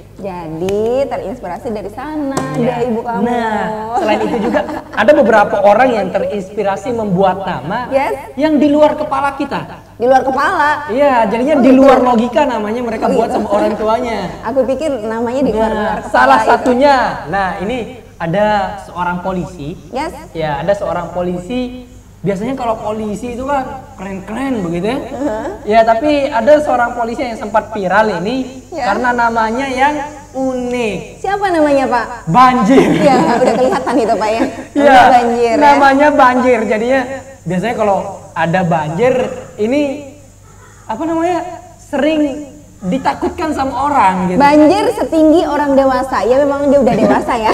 Jadi terinspirasi dari sana Iya. dari ibu kamu. Nah, selain itu juga ada beberapa orang yang terinspirasi membuat nama Yes. yang di luar kepala kita. Di luar kepala. Iya, jadinya Oh, di gitu. luar logika namanya mereka Oh, buat gitu. sama orang tuanya. Aku pikir namanya di luar, Nah, luar kepala. salah itu. satunya, nah ini ada seorang polisi. Yes. Ya, ada seorang polisi. Biasanya kalau polisi itu kan keren-keren begitu ya. Uh-huh. Ya, tapi ada seorang polisi yang sempat viral ini Ya. karena namanya yang unik. Siapa namanya Pak? Banjir. Ya udah kelihatan itu Pak ya. Iya, Namanya banjir ya. namanya banjir. Jadinya biasanya kalau ada banjir ini apa namanya sering ditakutkan sama orang gitu. Banjir setinggi orang dewasa. Ya memang dia udah dewasa ya.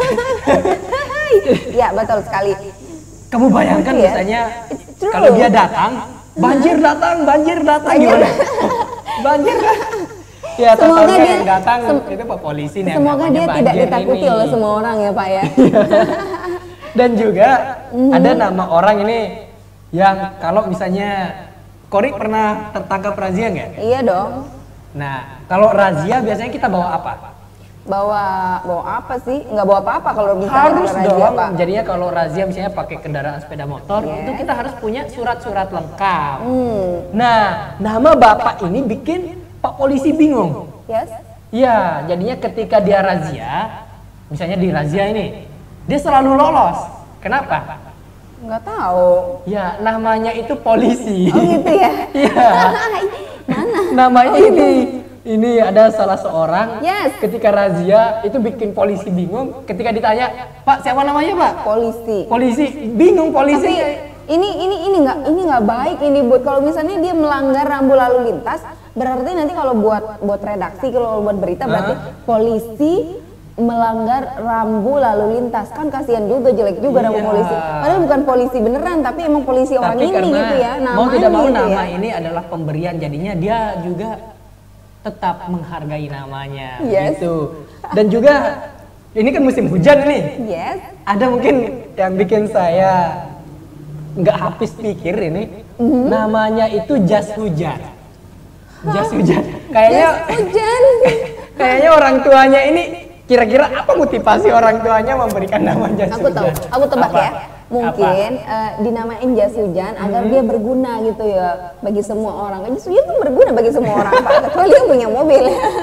Ya betul sekali. Kamu bayangkan Iya. misalnya It's true. kalau dia datang, banjir datang, banjir datang Banjir. gimana? Banjir kan? Ya, semoga tahun dia yang datang sem- itu Pak Polisi nih. yang semoga namanya dia tidak banjir ditakuti ini. oleh semua orang ya Pak ya. Dan juga ada nama orang ini yang kalau misalnya Kori pernah tertangkap razia nggak? Iya dong. Nah, kalau razia biasanya kita bawa apa? Bawa bawa apa sih? Nggak bawa apa-apa kalau misalnya Harus ada razia, dong. Pak. Jadinya kalau razia misalnya pakai kendaraan sepeda motor, Yes. itu kita harus punya surat-surat lengkap. Hmm. Nah, nama bapak ini bikin Pak Polisi bingung. Yes. Ya, jadinya ketika dia razia, misalnya di razia ini, dia selalu lolos. Kenapa? Nggak tahu. Ya, namanya itu polisi. Oh gitu ya. Iya. Mana? Namanya ini. Ini ada salah seorang Yes. ketika razia itu bikin polisi bingung ketika ditanya, "Pak, siapa namanya, Pak?" Polisi. Polisi bingung polisi. Tapi ini ini ini nggak ini nggak baik ini buat kalau misalnya dia melanggar rambu lalu lintas, berarti nanti kalau buat buat redaksi kalau buat berita berarti polisi melanggar rambu lalu lintas, kan kasihan juga, jelek juga nama Iya. polisi. Padahal bukan polisi beneran tapi emang polisi orang Tapi ini karena gitu ya. mau tidak mau gitu nama ya. ini adalah pemberian, jadinya dia juga tetap menghargai namanya Yes. gitu. Dan juga ini kan musim hujan nih. Yes. Ada mungkin yang bikin saya nggak habis pikir ini, namanya itu jas hujan. Jas hujan. Kayaknya Jas hujan. kayaknya orang tuanya ini kira-kira apa motivasi orang tuanya memberikan nama jas Aku tahu, hujan? aku tebak Apa? ya. Mungkin eh, dinamain jas hujan agar Hmm. dia berguna gitu ya bagi semua orang. Jas hujan tuh berguna bagi semua orang, Pak. Kecuali yang punya mobil.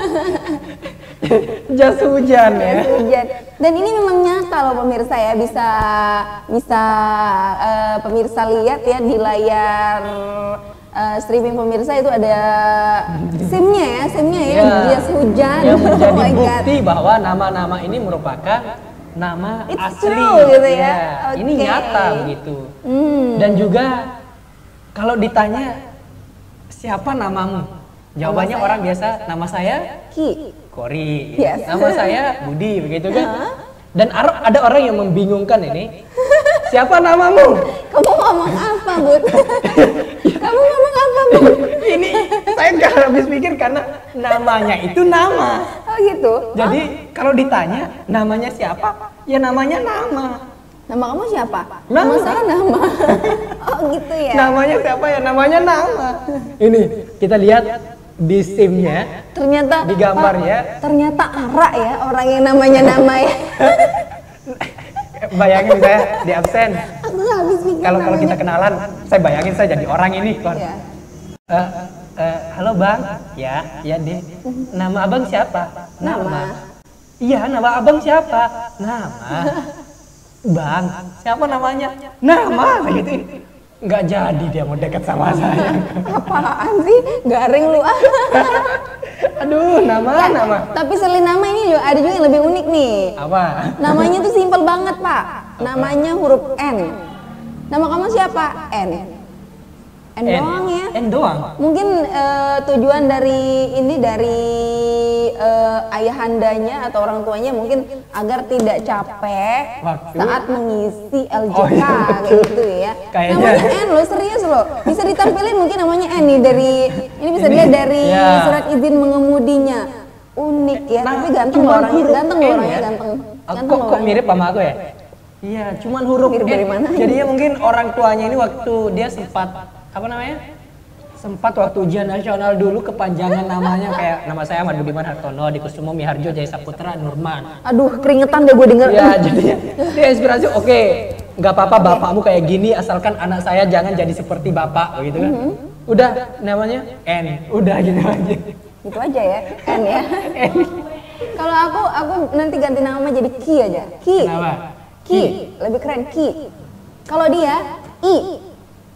Jas hujan ya. Jas hujan. Dan ini memang nyata loh pemirsa ya, bisa bisa eh, pemirsa lihat ya di layar eh, streaming pemirsa itu ada SIM-nya ya, SIM-nya ya, Ya, jas hujan. yang Oh menjadi my God. bukti bahwa nama-nama ini merupakan nama It's asli. true gitu ya. Ini Oke. nyata begitu. Hmm. Dan juga kalau ditanya siapa namamu, jawabannya saya. orang biasa nama saya Ki. Kori, Yes. nama saya Budi, begitu kan? Dan ar- ada orang yang membingungkan ini, siapa namamu? Kamu ngomong apa, Bud? Kamu ngomong apa, Bud? Ini saya nggak habis pikir karena namanya itu nama. Oh gitu. Jadi kalau ditanya namanya siapa, ya namanya nama. Nama kamu siapa? Nama. Nama saya nama. Oh gitu ya. Namanya siapa ya? Namanya nama. Ini kita lihat di SIM-nya, Ternyata di gambar Pak, ya. Ternyata Ara ya orang yang namanya nama ya. Bayangin saya di absen. Aku nggak habis pikir. Kalau kalau namanya. kita kenalan, saya bayangin saya jadi orang ini, Kon. Ya. Eh, eh, halo Bang, ya, ya deh. Nama Abang siapa? Nama. Iya, nama Abang siapa? Nama. Bang, siapa namanya? Nama, gitu. Nggak jadi dia mau dekat sama saya. Apaan sih? Garing lu ah. Aduh, nama, nama. Tapi selain nama ini juga ada juga yang lebih unik nih. Apa? Namanya tuh simpel banget, Pak. Namanya huruf N. Nama kamu siapa? N. N, doang ya. N doang. Mungkin eh, tujuan dari ini dari eh, ayahandanya atau orang tuanya mungkin agar tidak capek Waktu. saat mengisi L J K Oh, iya, kayak betul. gitu ya. Kayaknya. Namanya N loh, serius loh. Bisa ditampilin mungkin namanya N nih dari ini bisa Ini, dilihat dari ya. surat izin mengemudinya. Unik ya, Nah, tapi ganteng cuman loh orangnya, huruf ganteng loh N orangnya, ya? ganteng. Aku Ganteng kok, loh kok orangnya. mirip sama aku ya? Iya, cuman huruf Mirip N. dari mana? Jadinya mungkin orang tuanya ini waktu dia sempat apa namanya? Sempat waktu ujian nasional dulu kepanjangan namanya kayak nama saya Ahmad Budiman Hartono, Dikusumo Miharjo Jaya Saputra Nurman. Aduh, keringetan deh gue denger. Ya, jadinya dia inspirasi. Oke, nggak apa-apa bapakmu kayak gini, asalkan anak saya jangan jadi seperti bapak, begitu kan? Udah, namanya N. Udah gitu aja. Gitu aja ya, N ya. Kalau aku, aku nanti ganti nama jadi Ki aja. Ki. Kenapa? Ki. Lebih keren Ki. Kalau dia I.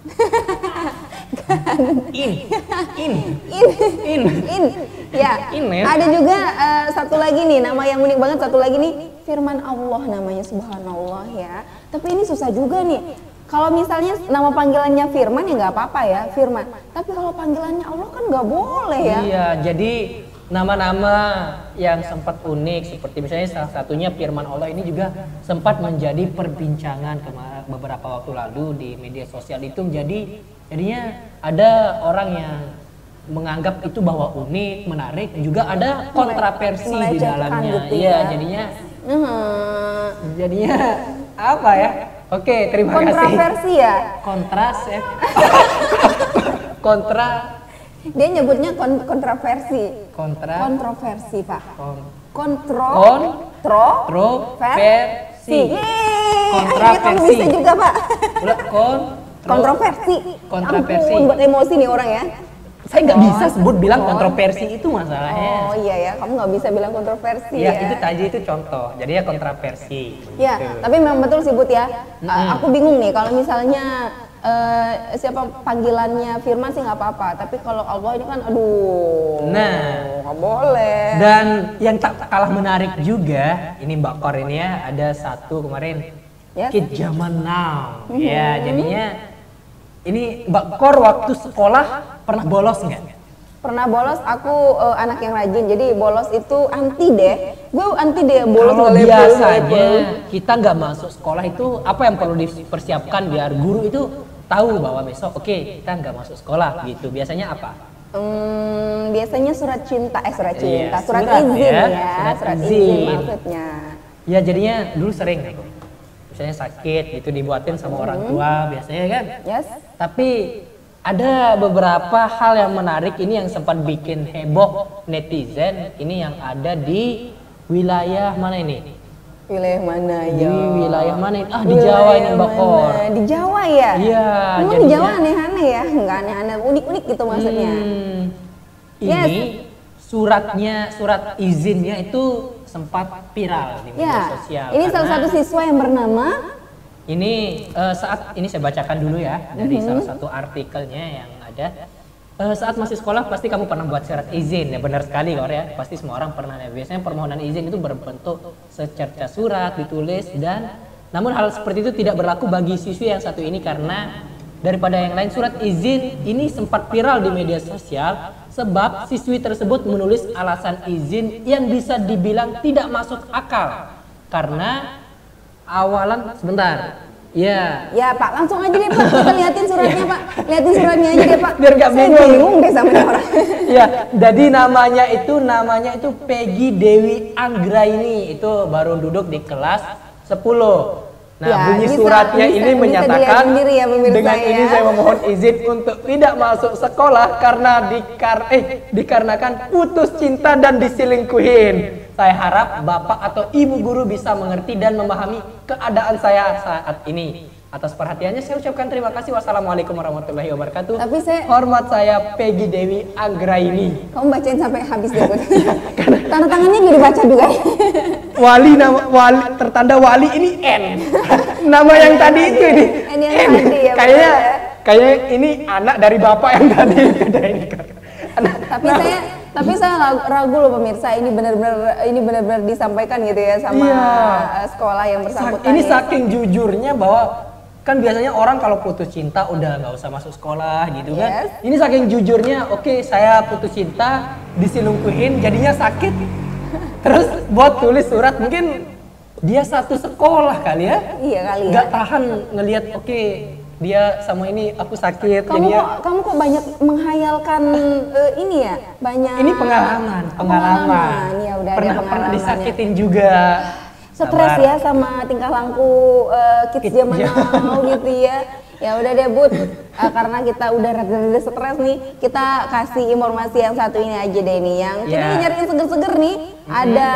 In, in, In. in. In. Ya. In, ya. Ada juga eh, satu lagi nih, nama yang unik banget satu lagi nih, Firman Allah namanya, subhanallah ya. Tapi ini susah juga nih. Kalau misalnya nama panggilannya Firman ya nggak apa-apa ya, Firman. Tapi kalau panggilannya Allah kan nggak boleh ya. Iya, jadi nama-nama yang sempat unik seperti misalnya salah satunya Firman Allah ini juga sempat menjadi perbincangan kemarin beberapa waktu lalu di media sosial itu, menjadi jadinya ada orang yang menganggap itu bahwa unik, menarik, juga ada kontroversi di Melecehkan dalamnya. gitu Iya, ya. jadinya Hmm. jadinya apa ya? Oke, terima kasih. Kontroversi ya. Kontras ya. Kontra Dia nyebutnya kon kontroversi. kontra Kontroversi, Pak. kon Kontro Kontro tro versi. Yeay, Kontraversi. kamu bisa juga, Pak. Udah, kon Kontroversi. Kontroversi. Ampun, buat emosi nih orang ya. Saya nggak bisa sebut bilang kon- kontroversi itu masalahnya. Oh iya ya, kamu nggak bisa bilang kontroversi Ya, ya. itu tadi itu contoh. Jadi ya kontroversi. Ya, Gitu. tapi memang betul sih Bud ya. Mm-mm. Uh, aku bingung nih kalau misalnya uh, siapa panggilannya Firman sih nggak apa-apa, tapi kalau Allah ini kan aduh. Nah. nggak boleh. Dan yang tak kalah menarik juga, ini Mbak Kor ini ya, ada satu kemarin Yes. Kid Zaman Now. Mhm. Ya, jadinya ini Mbak Kor waktu sekolah pernah bolos nggak? Pernah bolos, aku uh, anak yang rajin, jadi bolos itu anti deh. Gue anti deh bolos Kalau nge-label, biasanya nge-label. kita nggak masuk sekolah itu apa yang perlu dipersiapkan biar guru itu tahu bahwa besok oke kita nggak masuk sekolah gitu. Biasanya apa? Hmm, biasanya surat cinta, eh surat Iya, cinta, surat, surat izin ya, ya, surat surat, izin. izin. maksudnya. Ya jadinya dulu sering aku. Misalnya sakit itu dibuatin sama orang tua biasanya kan. Yes. Tapi ada beberapa hal yang menarik ini yang sempat bikin heboh netizen ini yang ada di wilayah mana ini? Wilayah mana Di ya? wilayah mana ini? Ah di Wilayah Jawa ini Mbak mana? Kor. Di Jawa ya? Iya. Emang di jadinya- Jawa aneh-aneh ya? Enggak aneh-aneh, unik-unik gitu maksudnya. Hmm, Yes. ini suratnya, surat izinnya itu sempat viral di media Ya, sosial. ini salah karena satu siswa yang bernama Ini eh, saat ini saya bacakan dulu ya dari Mhm. salah satu artikelnya yang ada. Eh, saat masih sekolah pasti kamu pernah buat surat izin ya, benar sekali Kor ya. Pasti semua orang pernah ya. Biasanya permohonan izin itu berbentuk secerca surat ditulis dan namun hal seperti itu tidak berlaku bagi siswi yang satu ini karena daripada yang lain surat izin ini sempat viral di media sosial sebab siswi tersebut menulis alasan izin yang bisa dibilang tidak masuk akal karena awalan sebentar ya Ya Pak, langsung aja deh Pak, kita liatin suratnya Pak. Liatin suratnya aja deh Pak. Biar nggak Saya bingung. bingung deh sama ini orang. ya jadi namanya itu namanya itu Peggy Dewi Anggraini itu baru duduk di kelas sepuluh. Nah, Ya, bunyi bisa- suratnya bisa- ini bisa menyatakan dilihat sendiri ya, pemirsa dengan ya. ini saya memohon izin untuk tidak masuk sekolah karena dikar eh dikarenakan putus cinta dan diselingkuhin. Saya harap Bapak atau Ibu guru bisa mengerti dan memahami keadaan saya saat ini. Atas perhatiannya saya ucapkan terima kasih. Wassalamualaikum warahmatullahi wabarakatuh. Tapi saya- Hormat saya Peggy Dewi Anggraini. Kamu bacain sampai habis deh Bud. Tanda tangannya juga dibaca juga ya. Wali nama wali tertanda wali ini N. Nama yang tadi itu ini. N yang tadi ya, Kayaknya betul ya. kayaknya ini anak dari bapak yang tadi. Udah ini kan. Anak- Tapi Nah, saya tapi saya ragu, ragu loh pemirsa, ini benar-benar ini benar-benar disampaikan gitu ya sama Iya. eh, sekolah yang sak- bersangkutan. ini ya. saking jujurnya bahwa kan biasanya orang kalau putus cinta udah nggak usah masuk sekolah gitu kan. Yes. Ini saking jujurnya, oke saya putus cinta, diselingkuhin, jadinya sakit. Terus buat tulis surat mungkin dia satu sekolah kali ya. Iya kali ya. Nggak tahan ngelihat oke dia sama ini aku sakit Kamu jadi ya kok kamu kok banyak menghayalkan eh, ini ya? Banyak ini pengalaman Oh, pengalaman Ya udah ada pernah pernah pengalamannya. disakitin juga. Stres Sabar. ya sama tingkah laku eh, kids Kids, zaman ya. now gitu ya. Ya udah deh Bud, Eh, karena kita udah rada-rada stres nih, kita kasih informasi yang satu ini aja deh nih yang kita Ya. nyariin seger-seger nih. Ada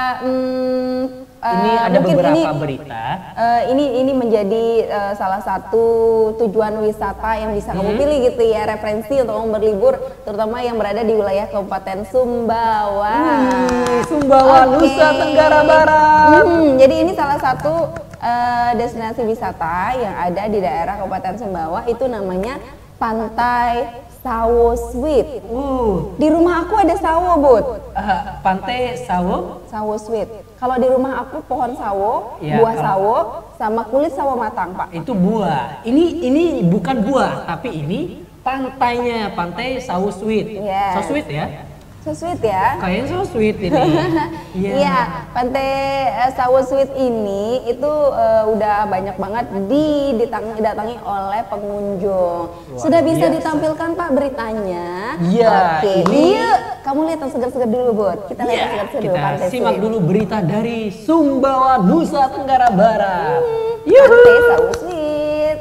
hmm, Ini eh, ada mungkin beberapa ini, berita. eh, ini ini menjadi eh, salah satu tujuan wisata yang bisa kamu Hmm. pilih gitu ya, referensi untuk kamu berlibur, terutama yang berada di wilayah Kabupaten Sumbawa. Wih, Sumbawa, Oke. Nusa Tenggara Barat. Hmm, jadi ini salah satu eh, destinasi wisata yang ada di daerah Kabupaten Sumbawa, itu namanya Pantai Sawo Sweet. Uh, Di rumah aku ada sawo, Bud. eh, Pantai Sawo. Sawo Sweet. Kalau di rumah aku pohon sawo, Ya, buah kalau- sawo, sama kulit sawo matang, Pak. Itu buah. Ini ini bukan buah, tapi ini pantainya, Pantai Sawo Sweet. Yes. Sawo Sweet ya. So sweet ya. Kayaknya so sweet ini. Iya. Iya, Pantai uh, Sawo Sweet ini itu uh, udah banyak banget di ditang- didatangi oleh pengunjung. Luar Sudah bisa biasa. ditampilkan Pak beritanya? Iya, Oke, ini- yuk kamu lihat yang segar-segar dulu, Bud. Kita lihat yang Iya, segar-segar dulu kita Pantai simak Sweet. dulu berita dari Sumbawa, Nusa Tenggara Barat. Pantai Sawo Sweet.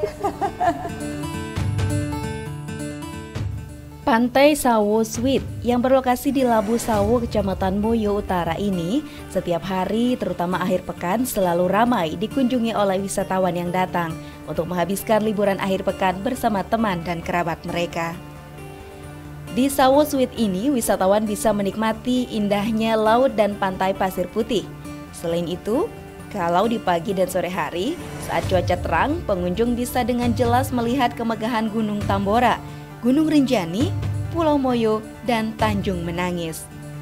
Pantai Sawo Sweet yang berlokasi di Labu Sawo, Kecamatan Moyo Utara ini setiap hari terutama akhir pekan selalu ramai dikunjungi oleh wisatawan yang datang untuk menghabiskan liburan akhir pekan bersama teman dan kerabat mereka. Di Sawo Sweet ini wisatawan bisa menikmati indahnya laut dan pantai pasir putih. Selain itu, kalau di pagi dan sore hari saat cuaca terang, pengunjung bisa dengan jelas melihat kemegahan Gunung Tambora, Gunung Rinjani, Pulau Moyo, dan Tanjung Menangis.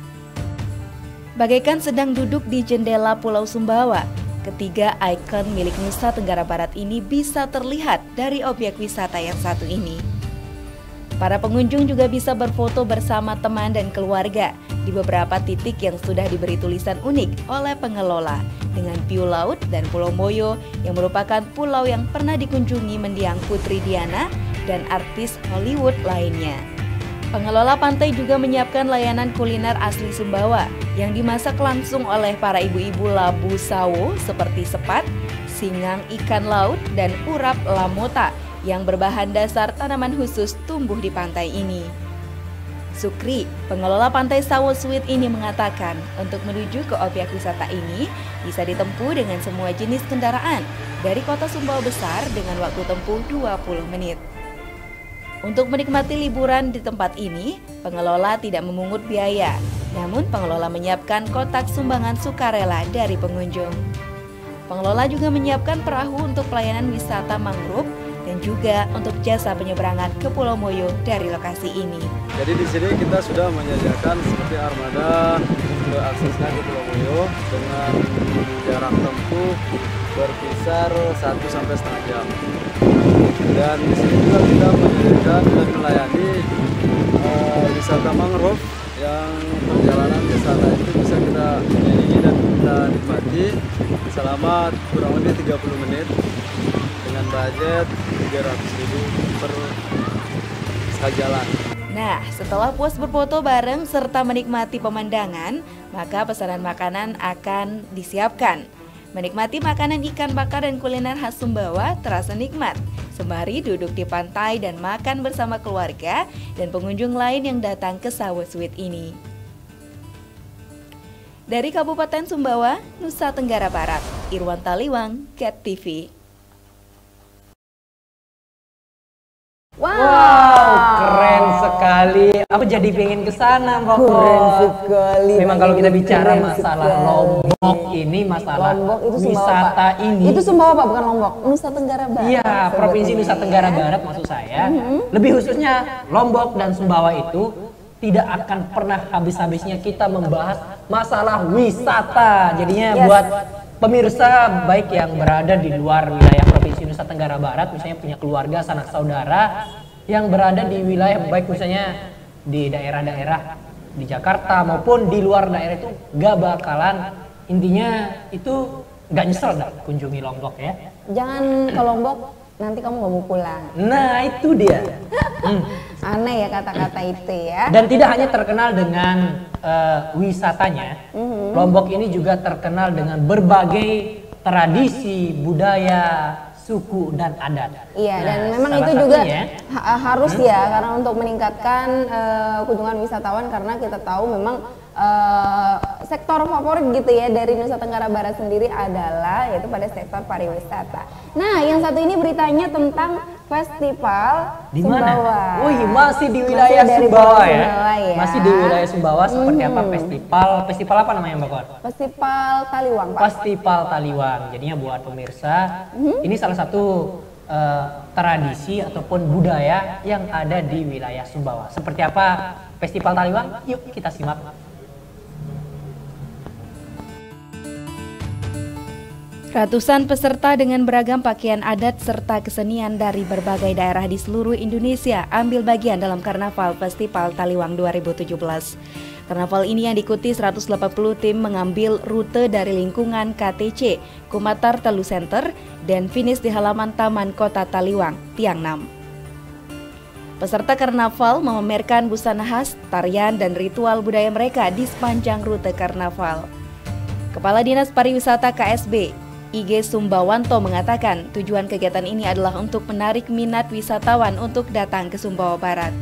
Bagaikan sedang duduk di jendela Pulau Sumbawa, ketiga ikon milik Nusa Tenggara Barat ini bisa terlihat dari objek wisata yang satu ini. Para pengunjung juga bisa berfoto bersama teman dan keluarga di beberapa titik yang sudah diberi tulisan unik oleh pengelola dengan view laut dan Pulau Moyo yang merupakan pulau yang pernah dikunjungi mendiang Putri Diana dan artis Hollywood lainnya. Pengelola pantai juga menyiapkan layanan kuliner asli Sumbawa yang dimasak langsung oleh para ibu-ibu Labu Sawo seperti sepat, singang ikan laut, dan urap lamota yang berbahan dasar tanaman khusus tumbuh di pantai ini. Sukri, pengelola Pantai Sawo Sweet ini mengatakan untuk menuju ke objek wisata ini bisa ditempuh dengan semua jenis kendaraan dari kota Sumbawa Besar dengan waktu tempuh dua puluh menit. Untuk menikmati liburan di tempat ini, pengelola tidak memungut biaya, namun pengelola menyiapkan kotak sumbangan sukarela dari pengunjung. Pengelola juga menyiapkan perahu untuk pelayanan wisata mangrove dan juga untuk jasa penyeberangan ke Pulau Moyo dari lokasi ini. Jadi di sini kita sudah menyediakan seperti armada untuk aksesnya ke Pulau Moyo dengan jarak tempuh berkisar satu sampai setengah jam. Dan di sini juga kita menyediakan dan melayani uh, wisata mangrove yang perjalanan wisata itu bisa kita iringi dan kita nikmati selama kurang lebih tiga puluh menit dengan budget tiga ratus ribu per sekali jalan. Nah, setelah puas berfoto bareng serta menikmati pemandangan, maka pesanan makanan akan disiapkan. Menikmati makanan ikan bakar dan kuliner khas Sumbawa terasa nikmat, sembari duduk di pantai dan makan bersama keluarga dan pengunjung lain yang datang ke Sawo Sweet ini. Dari Kabupaten Sumbawa, Nusa Tenggara Barat, Irwan Taliwang, Get T V. Wow, Wow, keren sekali. Aku jadi pengen ke sana, Mbak. Keren sekali. Memang kalau kita bicara Keren masalah sekali. Lombok ini, masalah Lombok itu Sumbawa, wisata Pak. ini. Itu Sumbawa Pak, bukan Lombok. Nusa Tenggara Barat. Iya, Provinsi Nusa Tenggara Barat maksud saya. Lebih khususnya Lombok dan Sumbawa itu tidak akan pernah habis-habisnya kita membahas masalah wisata. Jadinya Yes. buat pemirsa baik yang berada di luar wilayah Provinsi Nusa Tenggara Barat, misalnya punya keluarga, sanak saudara yang berada di wilayah baik misalnya di daerah-daerah di Jakarta maupun di luar daerah itu gak bakalan, intinya itu gak nyesel dah kunjungi Lombok ya. Jangan ke Lombok, nanti kamu gak mau pulang. Nah itu dia. Hmm. Aneh ya kata-kata itu ya. Dan tidak hanya terkenal dengan uh, wisatanya, Lombok ini juga terkenal dengan berbagai tradisi, budaya, suku dan adat. Iya, Nah, dan memang salah itu juga satunya, ha- harus ya, karena untuk meningkatkan uh, kunjungan wisatawan, karena kita tahu memang uh, sektor favorit gitu ya dari Nusa Tenggara Barat sendiri adalah yaitu pada sektor pariwisata. Nah, yang satu ini beritanya tentang festival di Sumbawa. mana? Wih, masih di wilayah Masih dari Sumbawa Pulau ya. Sumbawa ya. Masih di wilayah Sumbawa seperti apa Mhm. festival? Festival apa namanya, Mbak Kor? Festival Taliwang, Pak. Festival Taliwang. Jadinya buat pemirsa, Mhm. ini salah satu uh, tradisi ataupun budaya yang ada di wilayah Sumbawa. Seperti apa Festival Taliwang? Yuk kita simak. Ratusan peserta dengan beragam pakaian adat serta kesenian dari berbagai daerah di seluruh Indonesia ambil bagian dalam Karnaval Festival Taliwang dua ribu tujuh belas. Karnaval ini yang diikuti seratus delapan puluh tim mengambil rute dari lingkungan K T C, Kumatar Telu Center, dan finish di halaman Taman Kota Taliwang, Tiang enam. Peserta karnaval memamerkan busana khas, tarian, dan ritual budaya mereka di sepanjang rute karnaval. Kepala Dinas Pariwisata K S B, I G Sumbawanto mengatakan tujuan kegiatan ini adalah untuk menarik minat wisatawan untuk datang ke Sumbawa Barat.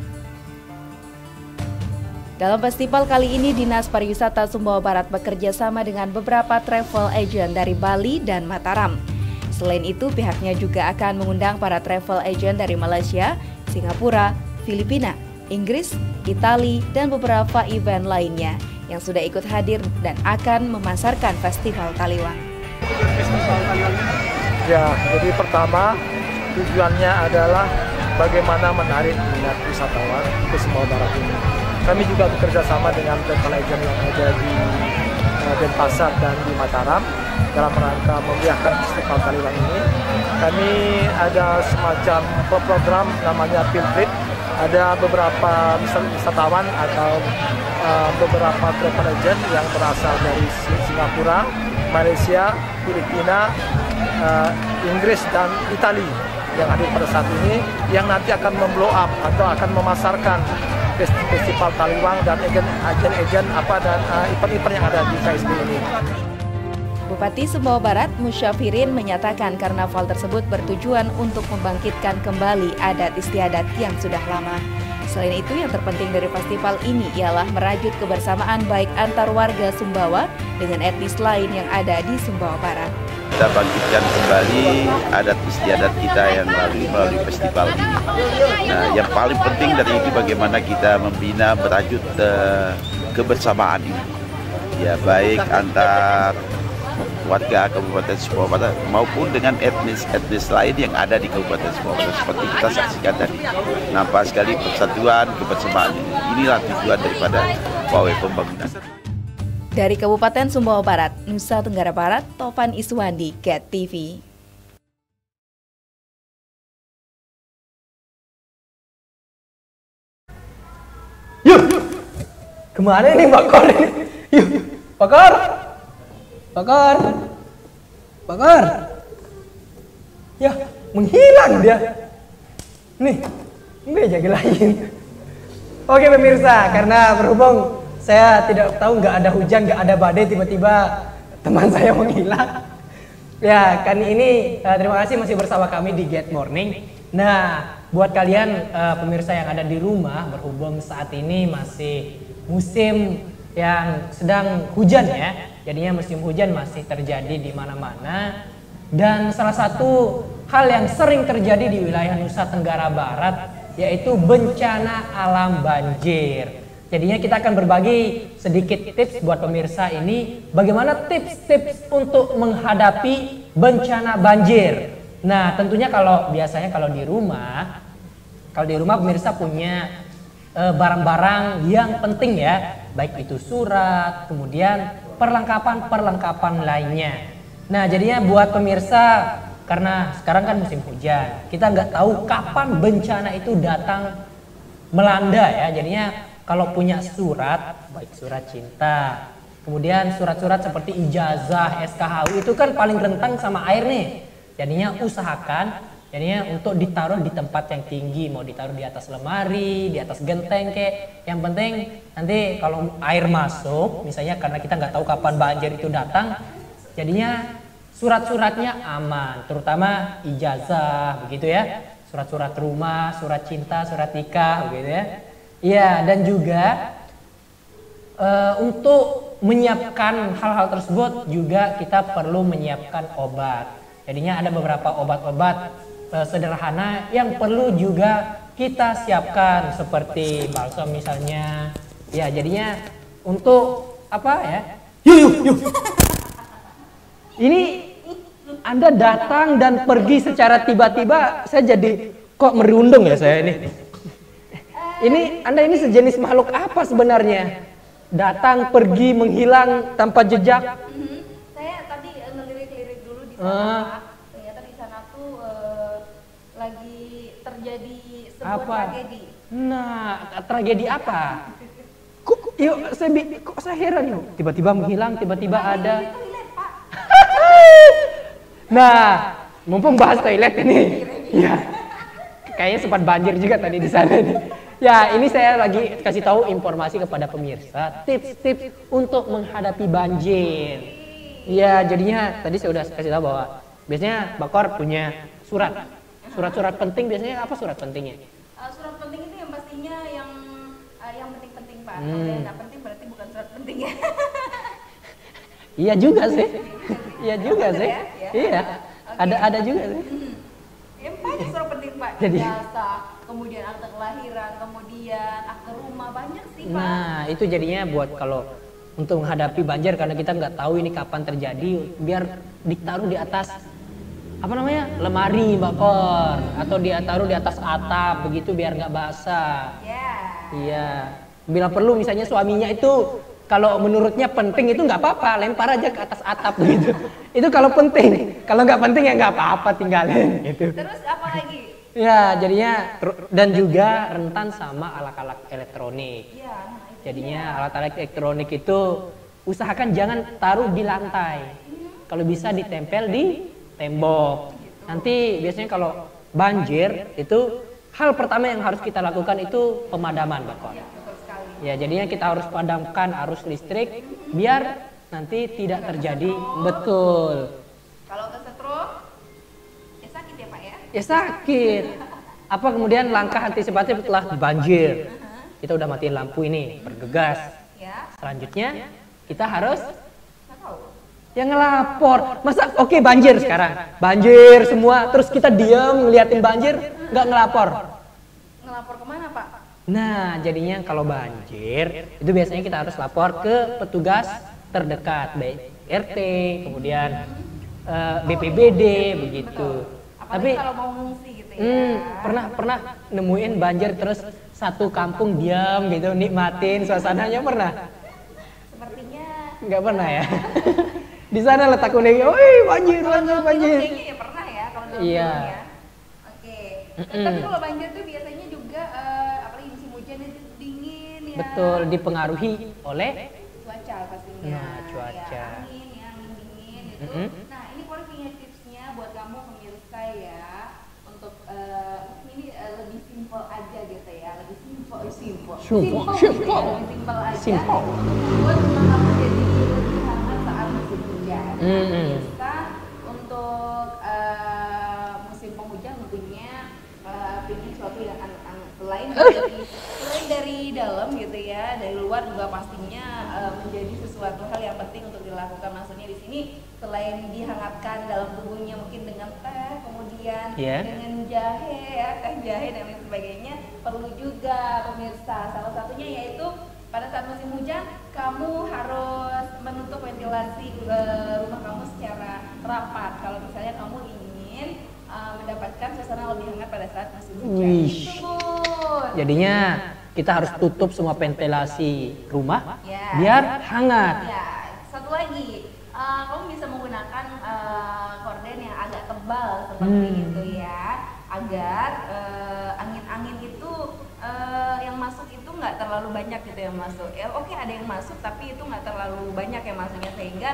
Dalam festival kali ini, Dinas Pariwisata Sumbawa Barat bekerja sama dengan beberapa travel agent dari Bali dan Mataram. Selain itu, pihaknya juga akan mengundang para travel agent dari Malaysia, Singapura, Filipina, Inggris, Italia, dan beberapa event lainnya yang sudah ikut hadir dan akan memasarkan Festival Taliwang. Festival Taliwang ya, jadi pertama tujuannya adalah bagaimana menarik minat wisatawan ke Sumbawa Barat ini. Kami juga bekerja sama dengan travel agent yang ada di uh, Denpasar dan di Mataram dalam rangka memeriahkan Festival Taliwang ini. Kami ada semacam program namanya Field Trip. Ada beberapa wisatawan atau uh, beberapa travel agent yang berasal dari Singapura, Malaysia, Filipina, uh, Inggris, dan Italia yang hadir pada saat ini, yang nanti akan memblow up atau akan memasarkan Festival Taliwang dan agen-agen apa dan event-event uh, yang ada di K S B ini. Bupati Sumbawa Barat Musyafirin menyatakan karnaval tersebut bertujuan untuk membangkitkan kembali adat istiadat yang sudah lama. Selain itu, yang terpenting dari festival ini ialah merajut kebersamaan baik antar warga Sumbawa dengan etnis lain yang ada di Sumbawa Barat. Kita bangkitkan kembali adat istiadat kita yang melalui melalui festival ini. Nah, yang paling penting dari itu bagaimana kita membina merajut uh, kebersamaan ini. Ya, baik antar warga Kabupaten Sumbawa Barat maupun dengan etnis-etnis lain yang ada di Kabupaten Sumbawa Barat, seperti kita saksikan tadi. Nampak sekali persatuan, kebersamaan ini. Inilah tujuan daripada pawai pembangunan. Dari Kabupaten Sumbawa Barat, Nusa Tenggara Barat, Tovan Iswandi, Get T V. Yuk, kemana nih Pak Kor? Yuk, Pak Kor, Pak Kor, Pak Kor. Ya, menghilang dia. Nih, meja lain. Oke pemirsa, karena berhubung saya tidak tahu, nggak ada hujan, nggak ada badai, tiba-tiba teman saya menghilang. Ya, kan ini uh, terima kasih masih bersama kami di Get Morning. Nah, buat kalian uh, pemirsa yang ada di rumah, berhubung saat ini masih musim yang sedang hujan ya, jadinya musim hujan masih terjadi di mana-mana. Dan salah satu hal yang sering terjadi di wilayah Nusa Tenggara Barat yaitu bencana alam banjir. Jadinya kita akan berbagi sedikit tips buat pemirsa ini, bagaimana tips-tips untuk menghadapi bencana banjir. Nah, tentunya kalau biasanya kalau di rumah, kalau di rumah pemirsa punya barang-barang e, yang penting ya, baik itu surat, kemudian perlengkapan-perlengkapan lainnya. Nah, jadinya buat pemirsa, karena sekarang kan musim hujan, kita nggak tahu kapan bencana itu datang melanda ya, jadinya kalau punya surat, baik surat cinta, kemudian surat-surat seperti ijazah, S K H U itu kan paling rentan sama air nih. Jadinya usahakan, jadinya untuk ditaruh di tempat yang tinggi, mau ditaruh di atas lemari, di atas genteng kek. Yang penting nanti kalau air masuk, misalnya karena kita nggak tahu kapan banjir itu datang, jadinya surat-suratnya aman, terutama ijazah, begitu ya. Surat-surat rumah, surat cinta, surat nikah, begitu ya. Iya, dan juga uh, untuk menyiapkan hal-hal tersebut juga kita perlu menyiapkan obat. Jadinya ada beberapa obat-obat uh, sederhana yang perlu juga kita siapkan seperti balsam misalnya. Ya, jadinya untuk apa ya? Yuk, yuk, yuk. Ini Anda datang dan pergi secara tiba-tiba, saya jadi kok merundung ya saya ini. Ini Anda ini sejenis makhluk apa sebenarnya? Datang, pergi, menghilang tanpa jejak. Mm-hmm. Saya tadi ngelirik-lirik dulu di sana, uh. ternyata di sana tuh uh, lagi terjadi sebuah apa? tragedi. Nah, tragedi apa? Kok Yuk, saya bi- kok saya heran yuk. Tiba-tiba menghilang, tiba-tiba ada. Nah, mumpung bahas toilet ini, ya, kayaknya sempat banjir juga tadi di sana nih. Ya, ini saya lagi kasih tahu informasi kepada pemirsa, tips-tips untuk menghadapi banjir. Ya, jadinya tadi saya udah kasih tahu bahwa biasanya Bakor punya surat, surat-surat penting. Biasanya apa surat pentingnya? Uh, surat penting itu yang pastinya yang uh, yang penting-penting Pak. Hmm. Kalau yang nggak penting berarti bukan surat penting ya. Iya juga sih, iya juga Bener sih, ya? Ya. iya. Ada ada juga sih. Hmm. Yang banyak surat penting Pak. Jadi- Jasa, kemudian akte kelahiran, kemudian akte rumah, banyak sih Pak. Nah, itu jadinya buat kalau untuk menghadapi banjir karena kita nggak tahu ini kapan terjadi, biar ditaruh di atas apa namanya lemari Bakor atau dia taruh di atas atap begitu biar nggak basah. Ya. Iya. Bila perlu misalnya suaminya itu kalau menurutnya penting itu nggak apa-apa, lempar aja ke atas atap begitu. Itu kalau penting. Kalau nggak penting ya nggak apa-apa, tinggalin gitu. Terus apa lagi? Ya, jadinya dan juga rentan sama alat-alat elektronik. Iya. Nah, itu Jadinya alat-alat elektronik itu usahakan jangan taruh di lantai. Kalau bisa ditempel di tembok. Nanti biasanya kalau banjir itu hal pertama yang harus kita lakukan itu pemadaman, Bakor. Ya, jadinya kita harus padamkan arus listrik biar nanti tidak terjadi. Betul. Kalau kesetrum, ya sakit ya Pak ya? Ya sakit. Apa kemudian langkah antisipatif setelah banjir? Kita udah matiin lampu ini, bergegas. Ya. Selanjutnya kita harus yang ngelapor. Masa oke banjir sekarang, banjir semua, terus kita diam ngeliatin banjir, nggak ngelapor. Ngelapor kemana Pak? Nah, jadinya kalau banjir itu biasanya kita harus lapor ke petugas terdekat, baik R T, kemudian eh, B P B D begitu. Apalagi Tapi kalau mau ngungsi gitu ya. Hmm, pernah pernah nemuin banjir terus satu kampung diam gitu nikmatin suasananya pernah? Sepertinya Nggak pernah ya. Di sana letak unik, woi banjir banjir banjir. kayaknya ya pernah ya kalau dalam Iya. film ya. Oke. Mm-mm. Tapi kalau banjir tuh biasanya juga eh, apalagi musim hujan itu dingin ya. Betul, dipengaruhi oleh Cuaca pastinya. Nah, cuaca. Ya, angin ya, angin dingin itu. Mm-mm. Nah, ini Kori punya tipsnya buat kamu pemirsa ya. Untuk eh, ini eh, lebih simple aja gitu ya, lebih simple, simple, Simple, gitu simple. ya, lebih simple aja. Simple. Untuk membuat rumah kamu jadi lebih hangat saat musim hujan. Nah, Mm-mm. pemirsa, untuk eh, musim penghujan tentunya eh, ini suatu yang an- an- selain dari selain dari dalam gitu ya, dari luar juga pastinya eh, menjadi sesuatu hal yang penting untuk dilakukan. Maksudnya di sini selain dihangatkan dalam tubuhnya mungkin dengan teh, kemudian Yeah. dengan jahe ya, teh jahe dan lain sebagainya, perlu juga pemirsa. Salah satunya yaitu pada saat musim hujan kamu harus menutup ventilasi eh, rumah kamu secara rapat. Kalau misalnya kamu ingin eh, mendapatkan suasana lebih hangat pada saat musim hujan. Wih. Itu, Bun. Jadinya kita harus tutup semua ventilasi rumah Ya. biar hangat. Ya, satu lagi, eh, kamu bisa menggunakan eh, korden yang agak tebal seperti Hmm. itu ya, agar eh, angin-angin itu eh, yang masuk itu nggak terlalu banyak gitu yang masuk. Ya, oke ada yang masuk tapi itu nggak terlalu banyak yang masuknya sehingga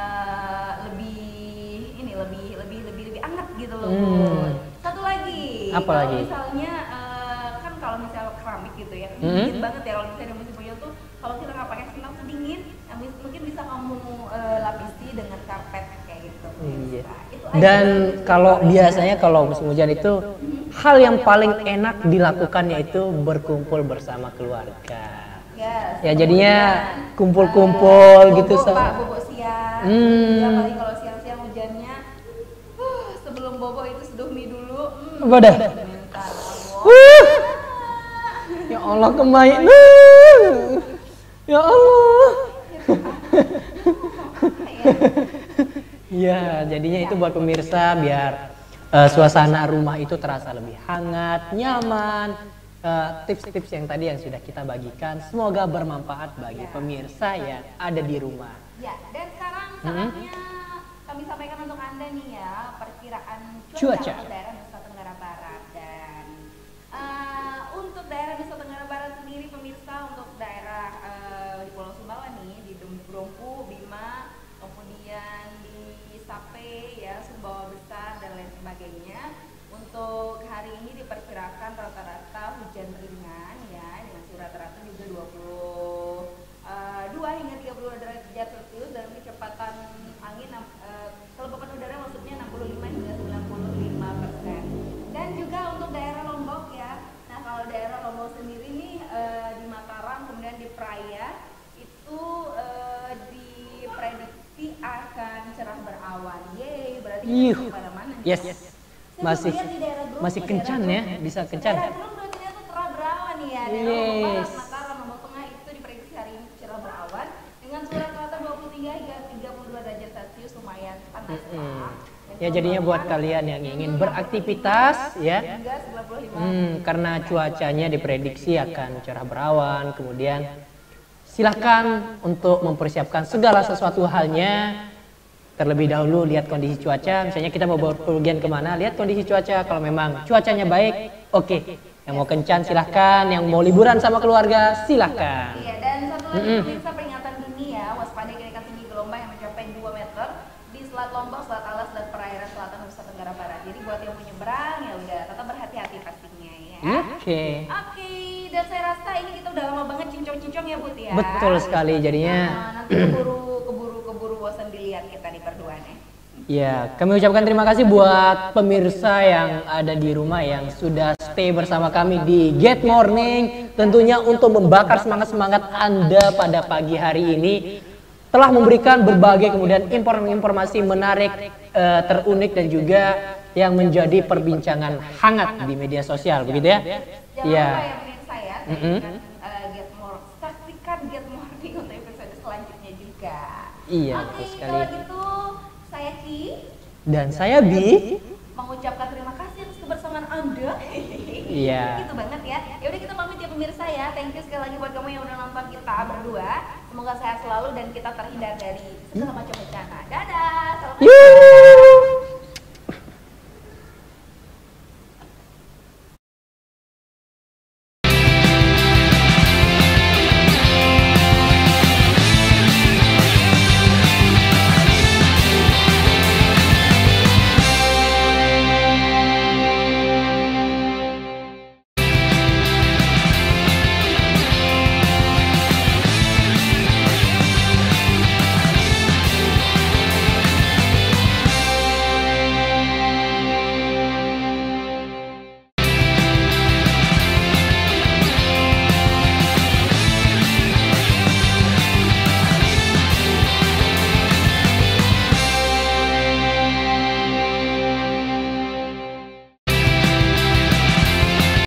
eh, lebih ini lebih lebih lebih lebih hangat gitu loh. Hmm. Bun. Satu lagi, Apa kalau lagi? misalnya eh, kan kalau misalnya keramik gitu ya, Hmm. dingin banget ya kalau misalnya musim hujan tuh kalau kita nggak pakai sendal tuh dingin, nah, mis- mungkin bisa kamu eh, lapisi dengan karpet kayak gitu. Iya. Nah, itu aja. Dan kalau biasanya kalau musim hujan itu hal yang paling enak dilakukannya itu berkumpul bersama keluarga. Yes. Ya jadinya Kemudian, kumpul-kumpul bobo, gitu so. Pak, bobo siang. Hmm. Ya paling kalau siang-siang hujannya, uh, sebelum bobo itu seduh mie dulu. Hmm, Apa dah? minta Allah. Wuh. Ya Allah kemain. Wuh. Ya Allah. Ya, jadinya itu buat pemirsa biar eh, suasana rumah itu terasa lebih hangat, nyaman. Eh, tips-tips yang tadi yang sudah kita bagikan semoga bermanfaat bagi pemirsa yang ada di rumah. Ya, dan sekarang Hmm. saatnya kami sampaikan untuk Anda nih ya, perkiraan cuaca, Cuaca. untuk daerah Nusa Tenggara Barat. Dan eh, untuk daerah Nusa Tenggara Barat sendiri pemirsa, untuk daerah eh, ringan ya, dengan suhu rata-rata juga dua puluh dua hingga tiga puluh derajat Celcius dan kecepatan angin uh, kelembapan udara maksudnya enam puluh lima hingga sembilan puluh lima persen. Dan juga untuk daerah Lombok ya. Nah, kalau daerah Lombok sendiri nih uh, di Mataram kemudian di Praia itu uh, diprediksi akan cerah berawan. Yeay, berarti Yuh. pada mana nih? Yes. Saya Masih lihat di daerah Grung, masih daerah kencan Grung. ya, bisa kencan. Daerah Grung berarti itu cerah berawan nih ya. Daerah Lombok Barat, Yes. Mataram, Lombok Tengah itu diprediksi hari ini cerah berawan dengan suhu rata-rata dua puluh tiga hingga tiga puluh dua derajat Celcius, lumayan panas. Hmm. Ya jadinya buat kalian yang ingin beraktivitas ya, Hingga sembilan puluh lima. hmm, karena cuacanya diprediksi akan cerah berawan, kemudian silahkan untuk mempersiapkan segala sesuatu halnya. Terlebih dahulu lihat kondisi cuaca, misalnya kita mau berpergian kemana, lihat kondisi cuaca. Kalau memang cuacanya baik, oke. Okay. Yang mau kencan silahkan, yang mau liburan sama keluarga silahkan. Iya, dan satu lagi Mm-mm. pemirsa peringatan dini ya, waspada kenaikan tinggi gelombang yang mencapai dua meter di Selat Lombok, Selat Alas, dan perairan selatan Nusa Tenggara Barat. Jadi buat yang mau nyebrang ya udah tetap berhati-hati pastinya ya. Oke. Oke, dan saya rasa ini kita udah lama banget cincong-cincong ya Bud ya. Betul sekali, jadinya Nah, nanti keburu keburu keburu bosan dilihat kita di perduaan ya. ya, kami ucapkan terima kasih buat pemirsa yang ada di rumah yang sudah stay bersama kami di Get Morning. Tentunya untuk membakar semangat-semangat Anda pada pagi hari ini, telah memberikan berbagai kemudian informasi menarik, eh, terunik dan juga yang menjadi perbincangan hangat di media sosial, begitu ya? Jangan Ya. lupa ya pemirsa ya, Mm-mm. saksikan, uh, Get More, saksikan Get Morning untuk episode selanjutnya juga. Iya, Oke, betul sekali. kalau gitu saya Ki Dan saya Bi. mengucapkan terima kasih atas kebersamaan Anda. Iya. Gitu banget ya. Ya udah kita pamit ya pemirsa ya. Thank you sekali lagi buat kamu yang udah nonton kita berdua. Semoga sehat selalu dan kita terhindar dari segala macam bencana. Dadah. Selamat Yuh.